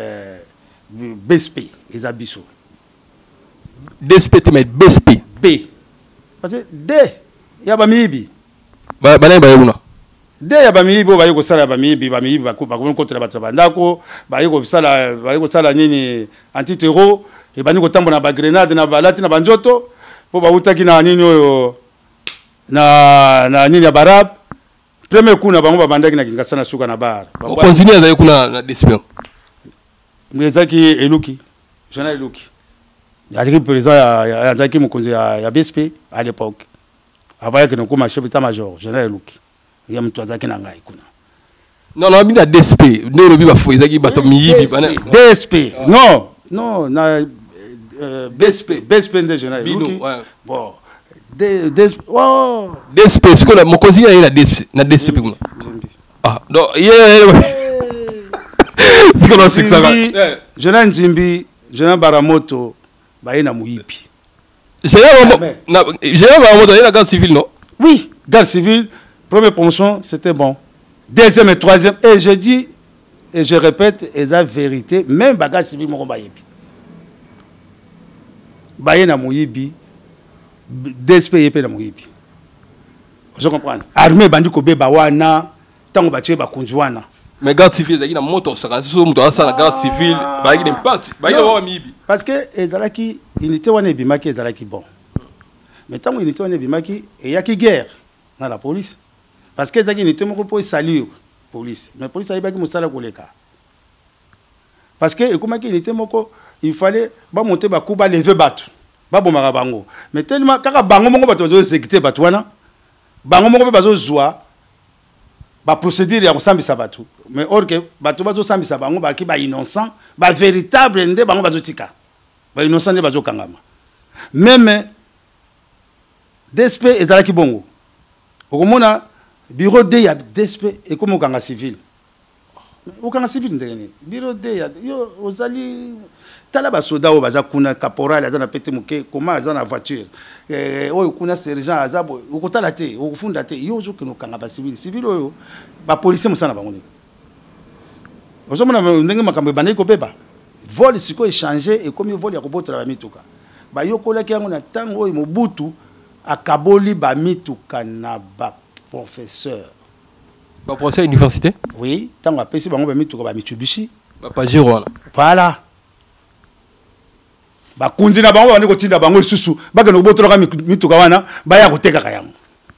BSP, les abyssaux. DSP, mais BSP. B. Parce que D, il y a Bamibi. D, il y a Bamibi, il y a Sala Bamibi, Bamibi, contre la Batrabandako, il y a Sala Nini anti-terreau, et Baniko Tambo na Grenade, na Balati, na Banjoto, pour Bautaki na Nino na Nini Barab. Premier coup, na Bango Bandaki na Kingasana Suka na Bar. On continue avec la DSP. Mezaki Eluki, Jean Eluki. Il y a des présidents, il y a qui BSP à l'époque. Avant que nous commencions état-major, Jean Eluki. Il y a un peu de nangai. Non, non, il y a DSP. Nous, nous avons DSP. Non, non, BSP. BSP de Jean Eluki. Bon. DSP, c'est quoi mon cousin a la DSP. Ah, non, Jeune Nzimbi, jeune Baramoto, Baïna Mouipi. J'ai la garde civile, non? Oui, garde civile, première promotion, c'était bon. Deuxième et troisième, et je dis, et je répète, et la vérité, même la garde civile, mon Baïpi. Baïna Mouipi, DSP et na Mouipi. Je comprends. Armée Bandiko Bawana, tant que Baché Bakunjwana. Mais garde civile, il y a une moto, ça la garde civile, il y a une partie, parce que ezalaki unité wana ebimaki ezalaki bon. Mais tant que unité wana ebimaki et y a qui guerre dans la police. Parce que ezalaki unité moko po salir police. Mais police ayibaki musala koleka. Parce que ekomaki unité moko il fallait ba monter ba kuba lever batu. Ba bomaka bango. Mais tellement kaka bango moko batu zo exécuter batu wana. Bango moko pe bazo zwa ba procédure ya kosambisa batu. Mais or que batu bazo sambisa bango ba ki ba innocent, ba véritable nde bango bazo tika. Ba innocent nde bazo kangama. Même DSP ezalaki bongo. Okomona bureau D ya DSP et comme okanga civil. Okanga civil ndenge. Bureau D ya yo ozali tala ba soda o baza kuna caporal azana pete muke comment azana voiture. Oyo kuna sergent azabo okotala te okufunda te yo zo keno kanga ba civil civil oyo ba policier musana bango ni. Ozomona ndenge makambo bana ko peba. Vol siko échanger et comme vol ya kobotola ba mituka. Ba yokola ki yango na tango oyo mobutu akaboli ba mituka na ba professeur. Ba professeur université? Oui, tango apesi bango ba mituka ba Mitsubishi. Ba Pajero. Voilà. Ba kunzi na bango bani ko tinda bango susu ba ke no botola ka mituka wana ba ya koteka kayango.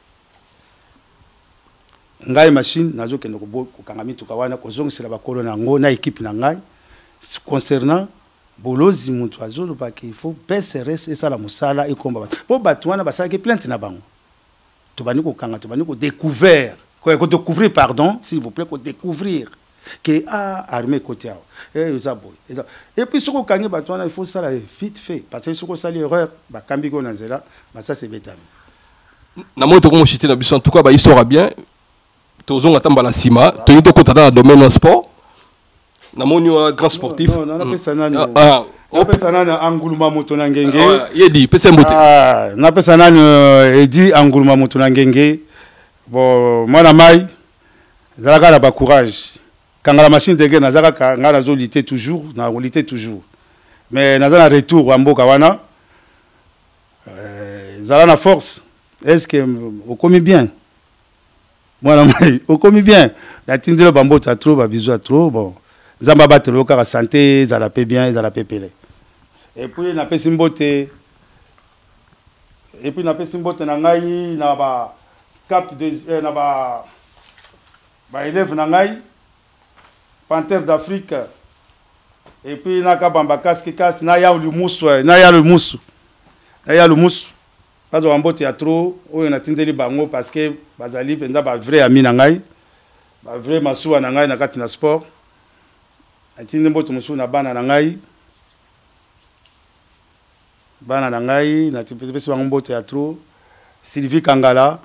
Ngai machine nazo ke no ko kanga mituka wana ko zongisela ba kolo na ngo na équipe na ngai concernant bolozi mutu azolo ba ke il faut PSRS et ça la musala et combat. Po batu wana basala ke plainte na bango. tu vas nous découvrir, découvrir, pardon, s'il vous plaît, découvrir que armée côté et puis ce qu'on gagne, il faut ça vite fait parce que ce qu'on sali erreur, cambigo nazela, ça c'est bétami. Na moi to ko chité na biso en tout cas il sera bien. Tozonga tamba la sima, to yito ko dans le domaine du sport. Na moni grand sportif. Non, na pesa nani. Na pesa nani Anguluma moto na ngenge. Yedi pesa mbote. Na pesa nani Edi Anguluma moto na ngenge. Bon, moi na mai zalaka la ba courage. Quand la machine de guerre nazaka ngala zo lutter toujours, na lutter toujours. Mais nazana retour wa mboka wana. Zala na force. Est-ce que au commis bien? Moi na mai, au commis bien. La tindelo bambo ta trop, ba bisou trop bon. Zamba batelo ka santé, zala pe bien, zala pe pele. Et puis na pesi mbote. Et puis na pesi mbote na ngai na ba cap de na ba élève na ngai Panthère d'Afrique. Et puis na ka bamba casque na ya le moussou, na ya le moussou. Na ya le moussou. Pas de mbote ya trop, oyo na tindeli bango parce que bazali penda ba vrai ami na ngai. Ba vrai masuwa na ngai na kati na sport. Atinde mbote musu na bana na ngai. Bana na ngai na tipesi bango mbote ya trop. Sylvie Kangala.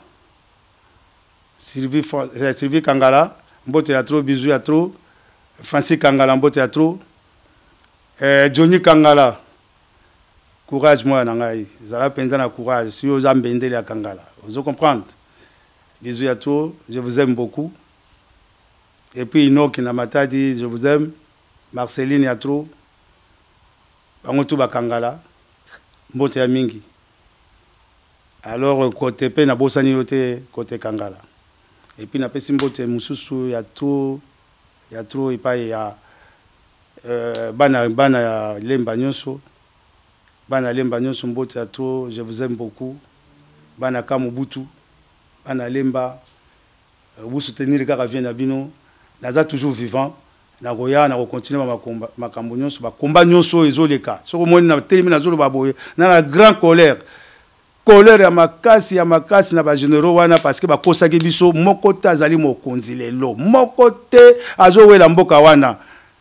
Sylvie Kangala, mbote ya trop, bisou ya trop. Francis Kangala, mbote ya trop. Johnny Kangala. Courage moi na ngai. Zala penza na courage. Si vous ambendele ya Kangala. Vous comprenez? Bisous ya trop, je vous aime beaucoup. Et puis Inoki na matadi, je vous aime. Marceline ya trop. Bango tout bakangala. Mbote ya mingi. Alors côté pe na bosani yote côté Kangala. Et puis na pesi mbote mususu ya trop et pas ya bana ya lemba nyonso. Bana lemba nyonso mbote ya trop, je vous aime beaucoup. Bana Kamubutu, bana lemba vous soutenir kaka vient na bino. Naza toujours vivant. Na goya na continuer makambo nyonso ba combat nyonso ezoleka. Soko moni na telemi na zolo baboye. Na la grand colère ya makasi na ba généraux wana parce que ba kosaki biso moko te azali mokonzi lelo. Moko te azowela mboka wana.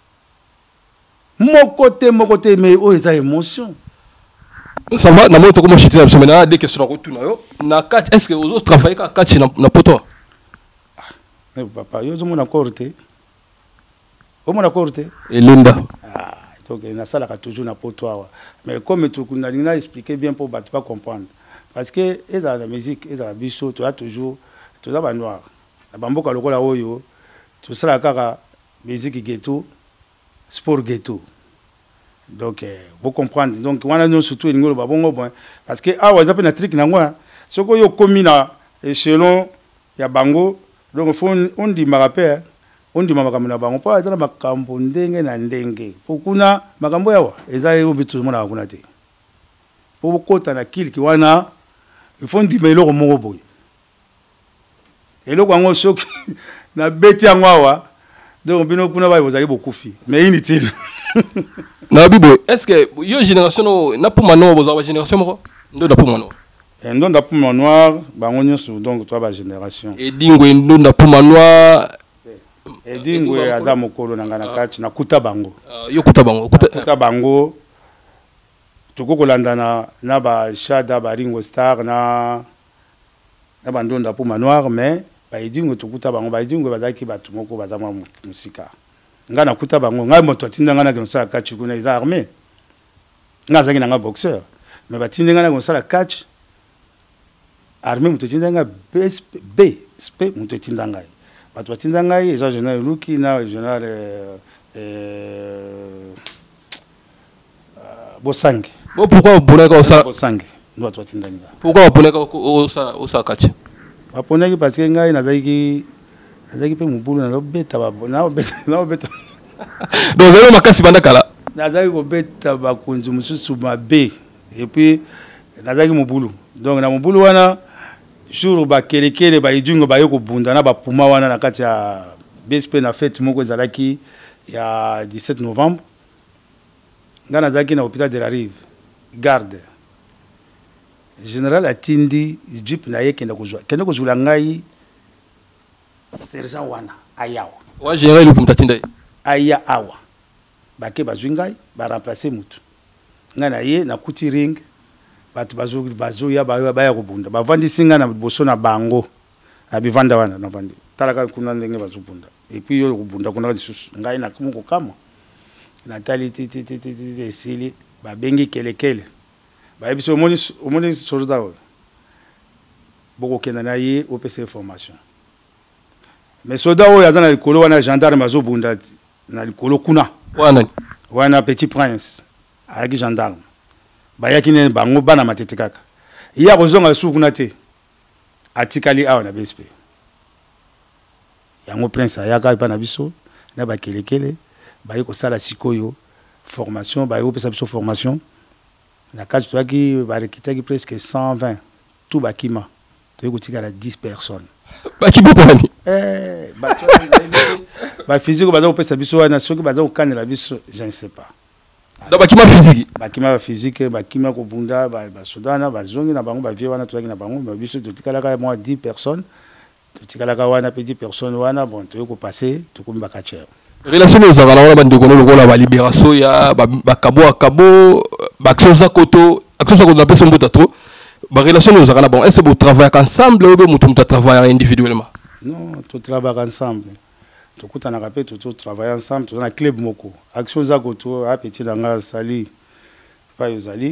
Moko te mais o eza émotion. Ça va na moto comme chité na biso maintenant des questions na retour na yo. Na catch est-ce que vous autres travaillez ka catch na poto? Papa yo zo mona korte. O mona korte. Elenda. Donc na sala ka toujours na poto. Mais comme tu na expliquer bien pour pas comprendre. Parce que dans la musique et dans la biso, tu as toujours tout ça noir. La bamboka lokola oyo, tout ça la kaka musique ghetto, sport ghetto. Donc vous comprenez. Donc on a nous surtout ngolo babongo bon parce que ah waza pe na trick na ngwa. Soko yo komi na échelon ya bango, donc on dit marape, on dit makambo na bango pa za makambo ndenge na ndenge. Pokuna makambo yawa eza yo bitu mona kuna te. Pour kota na kil ki wana il faut dire mais eloko moko boye eloko yango soki na beti yango awa donc bino kuna ba bozali bokufi mais inutile na bibo est-ce que yo génération na pour mano bozaba génération moko ndo na pour mano ndo na pour noir bango nyonso donc toi ba génération et dingwe ndo na pour manoir et dingwe aza mokolo na ngana kati na kuta bango yo kuta bango Toko landana na ba Shada ba Ringo Star na ba ndonda pour manoir mais ba idingo tokuta bango ba idingo bazaki batu moko bazama musika ngana kuta bango ngai moto atinda ngana ke nosala catch kuna iza armée ngazaki nga boxeur mais batinda ngana ko sala catch armée moto tinda nga BSP moto tinda ngai batu batinda ngai eza général Ruki na général Bosange. Pourquoi vous prenez comme ça? Pourquoi vous prenez comme ça catch? Parce que ngai nazaki pe mubulu na beta ba na beta. Donc zelo makasi banda kala. Nazaki ko beta ba konzi mususu mabe et puis nazaki mubulu. Donc na mubulu wana jour ba kelekele ba idungo ba yoko bunda na ba puma wana na kati ya BSP na fête moko zalaki ya 17 novembre. Ngana zaki na hôpital de la Rive garde général atindi jeep na ye kenda kozula ngai sergent wana ayawa wa général le kumtatinda aya awa bake bazwi ngai ba remplacer mutu ngai na ye na kuti ring batu bazo ya baya kubunda bavandisi ngai na boso na bango abivanda wana na vandi talaka kuna ndenge bazobunda et puis yo kubunda kuna lisusu ngai na kumu kama na tali titi esili babengi kelekele bayebiso omoni soldat oyo bokokenda na ye opesa information mais soldat oyo aza na likolo wana gendarme azobunda na likolo kuna wana petit prince ayaki gendarme bayaki nene bango bana matete kaka ye akozonga suku kuna te atikali awa na BSP yango prince ayaka epa na biso na bakelekele baye kosala sikoyo formation baye kopesa biso formation na kati toaki barekitaki presque 120 tout bakima toye kotikala 10 personnes bakima bani ba physique baza kopesa biso wana soki baza kokanela biso je ne sais pas da bakima physique bakima kobunda basodana bazongi na bango bavie wana toaki na bango biso totikalaka moi 10 personnes totikalaka wana pe 10 personnes wana bon toye kopase tokomi bakachere relation aux avana wana bande kono lokola ba libération ya ba kabo action za koto na peso mbota to ba relation aux avana bon est-ce que vous travaillez ensemble ou bien mutu travaille individuellement? Non, tu travailles ensemble. Tu kutana pe tu travailles ensemble, tu na club moko. Action za koto a petit danga sali pa yozali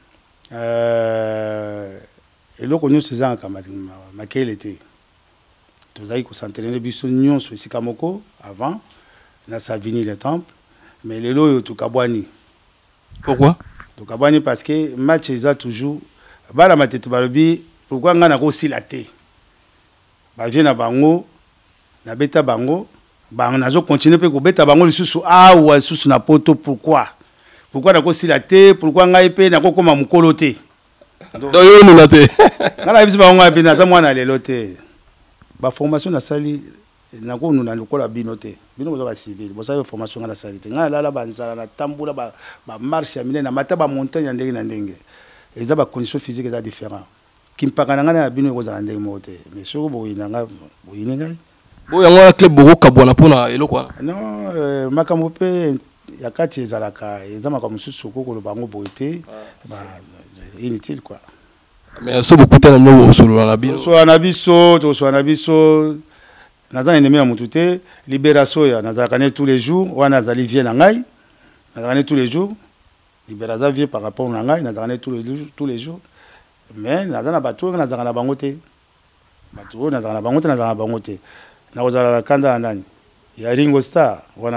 et loko nous c'est en kamati makelete. Tu zai ko s'entraîner biso nyonso esika moko avant na Savini le temple mais les loyo to kabwani. Pourquoi? To kabwani parce que match ça toujours bala matete balobi pourquoi ngana ko silaté ba vient na bango na beta bango ba nazo continuer pe ko beta bango lisusu awa lisusu na poto pourquoi na ko silaté pourquoi ngai pe na ko koma mukolo te donc yo ni naté ngala biso bango abi na za mwana lelo te ba formation na sali na ko nuna lokola bino te bino boza ba civil boza formation ngala sali te ngala la banzala na tambula ba marche ya na mata ba montagne ndenge na ndenge eza ba conditions physiques eza différent kimpaka ngana ya bino kozala ndenge mote mais soko boyina nga boyina ngai boya ngwa club boko kabwana pona eloko wana non makambo pe ya kati ezalaka eza makambo susu ko bango boite ba inutile quoi mais so beaucoup tana no solo na biso so na biso naza ennemi ya mutu te libération ya nazalaka ne tous les jours wana azali vie na ngai nazalaka ne tous les jours libération vie par rapport na ngai nazalaka ne tous les jours mais nazana bato nazalaka na bango te bato nazalaka na bango te nazalaka na bango te na kozala kanda nani ya Ringo Star wana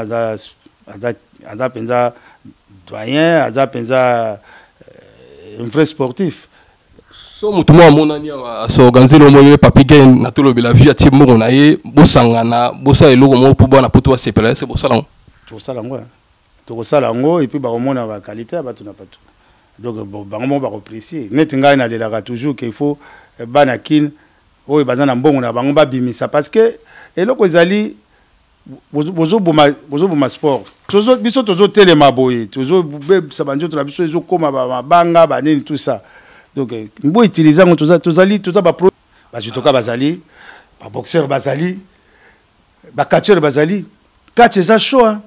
aza penza doyen aza penza un vrai sportif. So mutu mwa monani so organiser mo papi gain na tolo bela vie ti mo na ye bosangana bosa eloko mo po bana poto wa sepela c'est bosala ngo to kosala ngo et puis ba komona ba qualité ba tuna patu donc bango ba apprécier net ngai na lelaka toujours qu'il faut bana kin oyo bazana mbongo na bango ba bimisa parce que eloko ezali bozo boma sport biso tozo telema boye tozo sabanjo to biso ezo koma ba banga ba nini tout ça donc mbo utiliser ngo tozali ba pro ba judoka bazali ba boxeur bazali ba catcheur bazali catch ça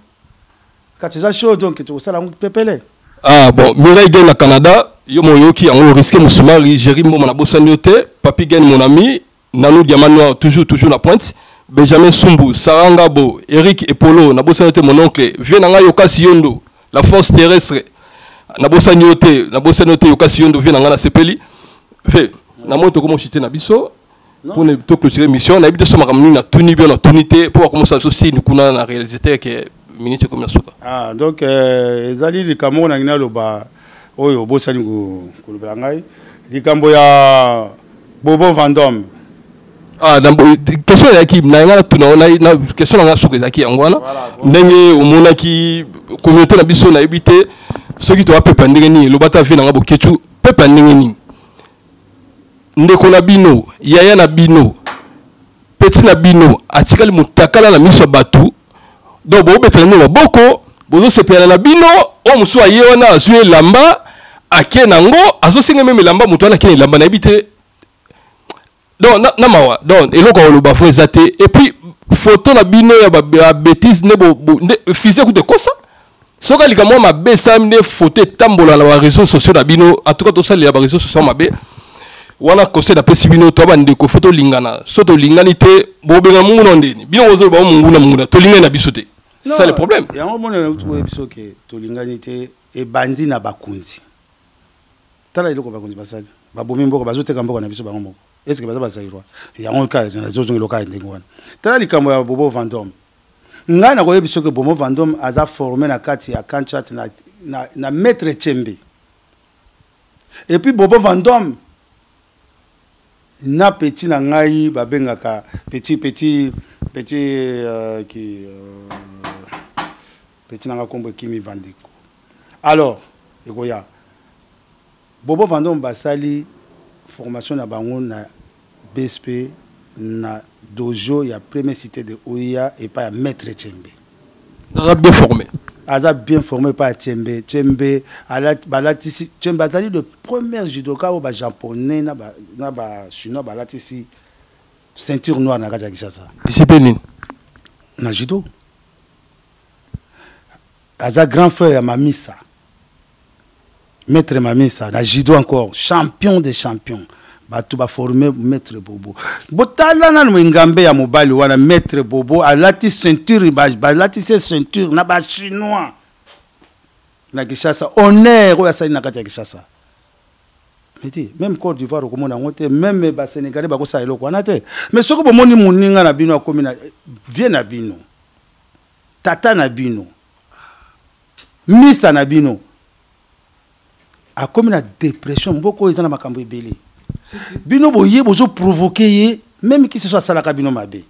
chaud donc to sala ngo pepele ah bon Mireille Gain na Canada yo moyoki yango risqué musumari Jérémy Mboma na bosani yote Papi Gain mon ami Nanou Diamant toujours la pointe Benjamin Sumbu, Sarangabo, Eric Epolo, Nabosanote mon oncle, Vienanga Yokasi Yondo, la force terrestre, Nabosanote Yokasi Yondo, Vienanga Sepeli, fait, Namoto comment chiter Nabiso, pour ne pas clôturer mission, Nabito Somaramuni, na tuni bien, na tunité, pour commencer à associer, nous connaissons un réalisateur qui est minute comme ça. Ah, donc, Zali, les Cameroun, Nagina Loba, Oyo, Bossani, Kouloubangai, les Camboya, Bobo Vendôme. Ah, question ya ki na tuna question nga soke za ki ngwana ndenge omona ki communauté na biso na ebité soki to apepa ndenge ni lobata vina nga bokechu pepa ndenge ni ndeko na bino yaya na bino petit na bino atikali mutakala na miso batu donc bo betela no boko bozo sepela na bino o musu aye wana azue lamba ake nango azosenga même lamba muto ana kene lamba na bité donc na mawa donc eloko oloba fo ezate et puis photo na bino ya ba bêtise ne bo fise ku de kosa soka likamwa mabe samne photo tambola na réseaux sociaux na bino en tout cas to sali ya réseaux sociaux mabe wana conseil na pesi bino to bande ko photo lingana soto lingani te bo benga mungu na ndeni bino ozo ba mungu na to lingana na biso te c'est le problème ya ngomona na to biso ke to lingani te e bandi na bakunzi tala iloko bakunzi basali babomi mboko bazoteka mboko na biso bango moko est-ce que baza basairwa ya ngolka na zozo ngiloka ndengwana tala likambo ya Bobo Vendôme nga na koyebi biso ke Bobo Vendôme aza formé na kati ya Kanchat na maître Tchembe et puis Bobo Vendôme na petit na ngai babengaka petit qui petit na kombo kimi bandiko alors ekoya Bobo Vendôme basali formation na bango na BSP na dojo ya première cité de Oya et pas ya maître Tchembe aza bien formé par Tchembe balatisi Tchembe azali le premier judoka au ba japonais na ba chinois balatisi ceinture noire na kati ya Kinshasa discipline na judo aza grand frère ya Mamisa maître Mamisa na judo encore champion des champions batu ba formé maître Bobo botala na ngambe ya mobali wana maître Bobo alati ceinture balati ceinture na ba chinois na Kinshasa honneur oya sali na kati ya Kinshasa meti même Côte d'Ivoire ko mona ngote même ba Sénégalais ba ko sa eloko wana te mais soko bo moni muninga na bino akomi na vie na bino tata na bino misa na bino akomi na dépression mboko ezana makambo ebele bino boye bozo provoquer même qui se soit salaka bino mabe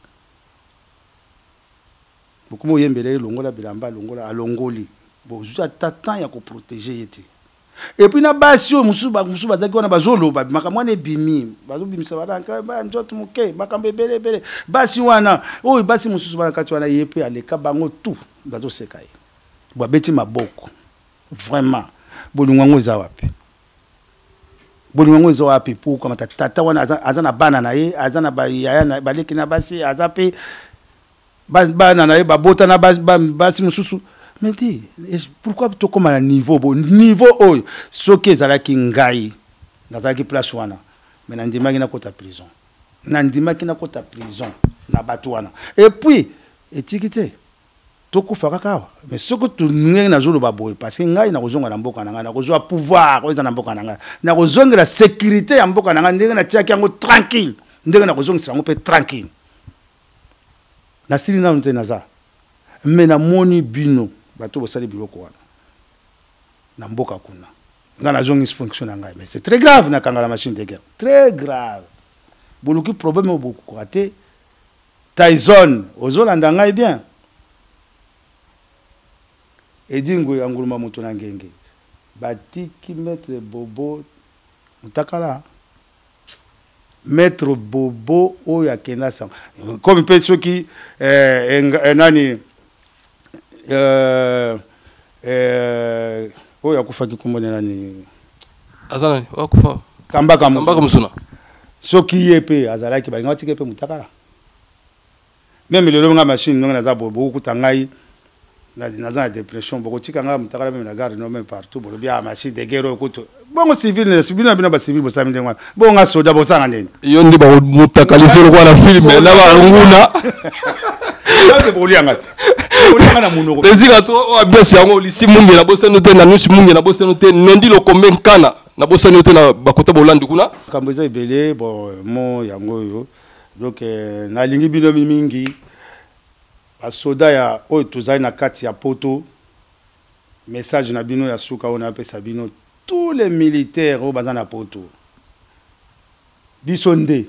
beaucoup moye mbele longola bilamba longola alongoli bozo tatan ya ko protéger yete et puis na basio musuba zaki wana bazolo ba makambo ne bimi bazo bimisa badanka ba njoto muke makambo ebele basi wana oyi basi mususu bana kati wana yepe aleka bango tout bazo sekaye ba beti maboko vraiment bolungwango za wapi bolungwango za wapi pour comme tata wana azana bana na ye azana ba yaya na baleki na basi azape bana na ye babota na basi mususu mais dis pourquoi to comme à niveau oyo soki ezalaki ngai nazalaki place wana mais nandimaki na kota prison na bato wana et puis etikite tokufa kaka mais soko tunenge na zolo baboye parce que ngai na kozonga na mboka na ngai na kozwa pouvoir oza na mboka na ngai na kozonga la sécurité ya mboka na ngai ndenge na tiaki yango tranquille ndenge na kozonga sango pe tranquille na sili na nte naza mais na moni bino bato bosali biloko wana na mboka kuna nga na zongi fonctionne ngai mais c'est très grave na kanga la machine de guerre très grave boluki problème beaucoup raté Tyson ozolanda ngai bien edingo ya nguluma mutu na ngenge batiki maître Bobo mutakala maître Bobo oyo akenda sang comme pe soki nani oyo akufaki kumbona nani azana akufa kambaka musuna soki yepe azalaki balinga batike pe mutakala même le longa machine non na za Bobo kutangai na za dépression boko tika nga mutakala même na gare non même partout bolo bia machine de guerre okuto bongo civil bina ba civil bo samedi ngwa bonga soda bo sanga ndeni yo ndi ba mutakali zero kwa na film na ba nguna c'est pour lui angati na munoko ezika to abesi yango lisi mungi na bosano te na nushi mungi na bosano te nondi lo komenkana na bosano te na bakota bolandi kuna kamboza ibele bon mo yango yo donc na lingi bino mingi basoda ya oyo tozali na kati ya poto message na bino ya suka ona apesa bino tous les militaires oyo baza na poto bisonde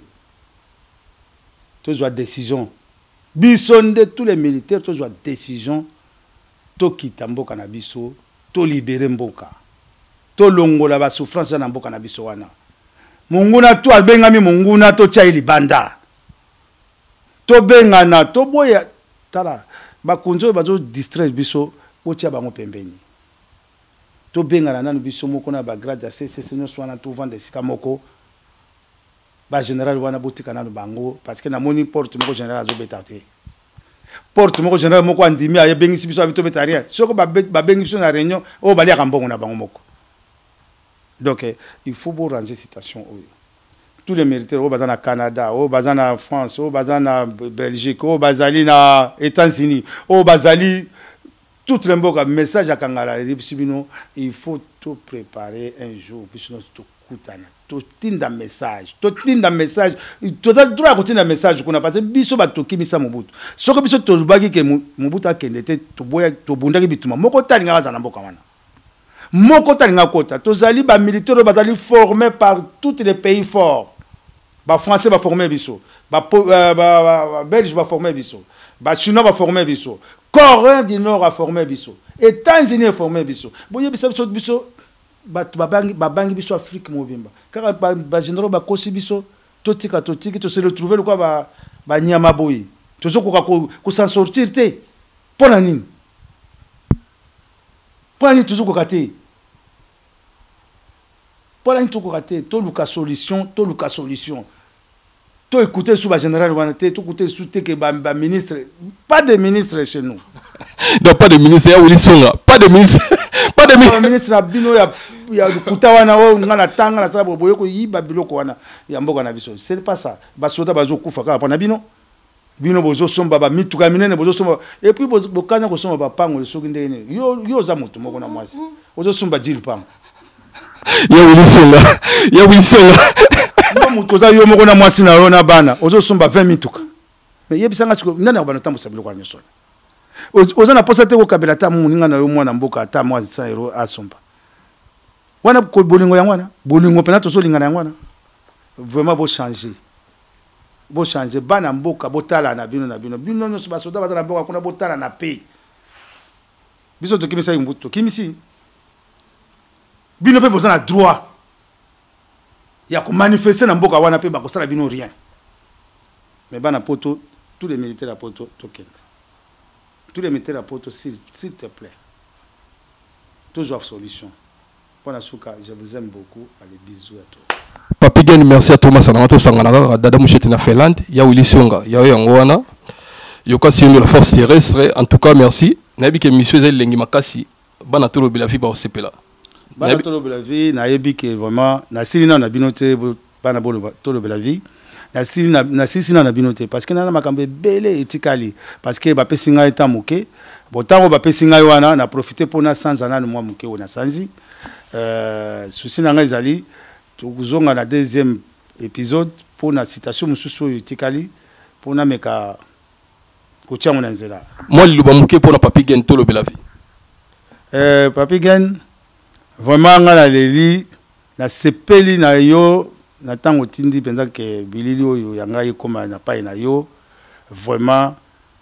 tozwa décision bisonde tous les militaires tozwa décision tokita mboka na biso to libérer mboka to longola ba souffrance na mboka na biso wana munguna to abengami munguna to tia libanda to bengana to boya tala bakunzo bazo distraire biso otia bango pembeni to benga na biso moko na ba grade ya CCC no swana to vendre sika moko ba général wana botika na bango parce que na moni porte moko général azo betarte porte moko général moko andimi ya bengisi biso abito betaria soko ba bengi biso na réunion o bali akambongo na bango moko. Donc il faut beau ranger citation. Tous les militaires au bazana Canada, au bazana France, au bazana Belgique, au bazali na États-Unis, au bazali tout le monde message à Kangala il faut tout préparer un jour puis sinon tout coutana tout tinda message total droit à tinda message qu'on a pas biso ba to kimisa mobutu soko biso to bagi ke mobutu akendete to boya to bundaki bituma moko tali ngaka na mboka wana moko tali ngaka kota to zali ba militaires bazali formés par tous les pays forts ba français ba formé biso ba belge ba formé biso ba chinois ba formé biso Coréen du Nord a formé biso États-Unis a formé biso boye biso babangi biso Afrique mobimba car ba généraux ba kosi biso totika to se retrouver le quoi ba nyama boyi to sokoka ko s'en sortir te pona nini toujours ko te pona nini to ko te to luka solution to écouter sous la général wanate to écouter sous que ba ministre pas de ministre chez nous. Donc pas de ministre ya Wilsonga pas de ministre ministre abino ya kuta wana o ngana tanga na sala boye ko yiba biloko wana ya mboka na biso c'est pas ça ba soda bazo kufa ka na bino bozo somba ba mituka minene bozo somba et puis bokanya ko somba ba pango soki ndene yo za mutu moko na mwasi bozo somba dil pam ya Wilsonga no mutu za yo moko na mwasi na rona bana ozo somba 20 mituka mais yebisanga chiko ndana ba natambo sabilo kwa nyoso ozo na posa te ko kabela ta muninga na yo mwana mboka ata mwa 100 euro asomba wana ko bolingo ya mwana bolingo pena to so lingana ya mwana vraiment bo changer bana mboka botala na bino no ba soda bazana mboka kuna botala na pe biso to kimisa imbuto kimisi bino pe bozana droit ya ko manifester na mboka wana pe ba ko sala bino rien mais bana poto tous les militaires à poto token tous les militaires à poto s'il te plaît toujours solution pour la souka je vous aime beaucoup allez bisous à toi. Papi Gen, merci à Thomas Sanamato Sanganara, Dada Moucheti na Finlande, ya Wilsonga, ya Yangoana, Yoka Sino la force terrestre, en tout cas merci. Nabi ke monsieur Zel Lengi Makasi, bana tolo bilavi ba osepela. Bana tolo bilavi, na yebi ke vraiment na silina na binote bana bolo tolo bilavi. Na silina na binote parce que na makambe belé etikali parce que ba pesinga eta moke, botango ba pesinga wana na profiter pour na sans ana moi moke ona sanzi. Souci na ngazali tokuzonga na deuxième épisode pour na citation mususu yotikali pour na meka kotia mona nzela moi liluba muke pour na Papi Gen tolo belavi Papi Gen vraiment ngala leli na sepeli na yo na tango tindi penza ke bilili oyo yanga yekoma na pai na yo vraiment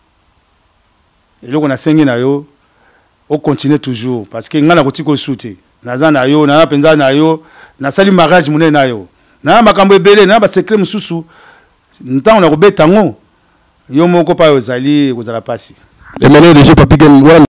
eloko na sengi na yo o continuer toujours parce que ngala kotiko souté naza na yo na penza na yo na sali mariage munene na yo na makambo ebele na ba secret mususu ntango na kobeta ngo yo moko pa ozali kozala pasi le meneur de jeu Papi Gen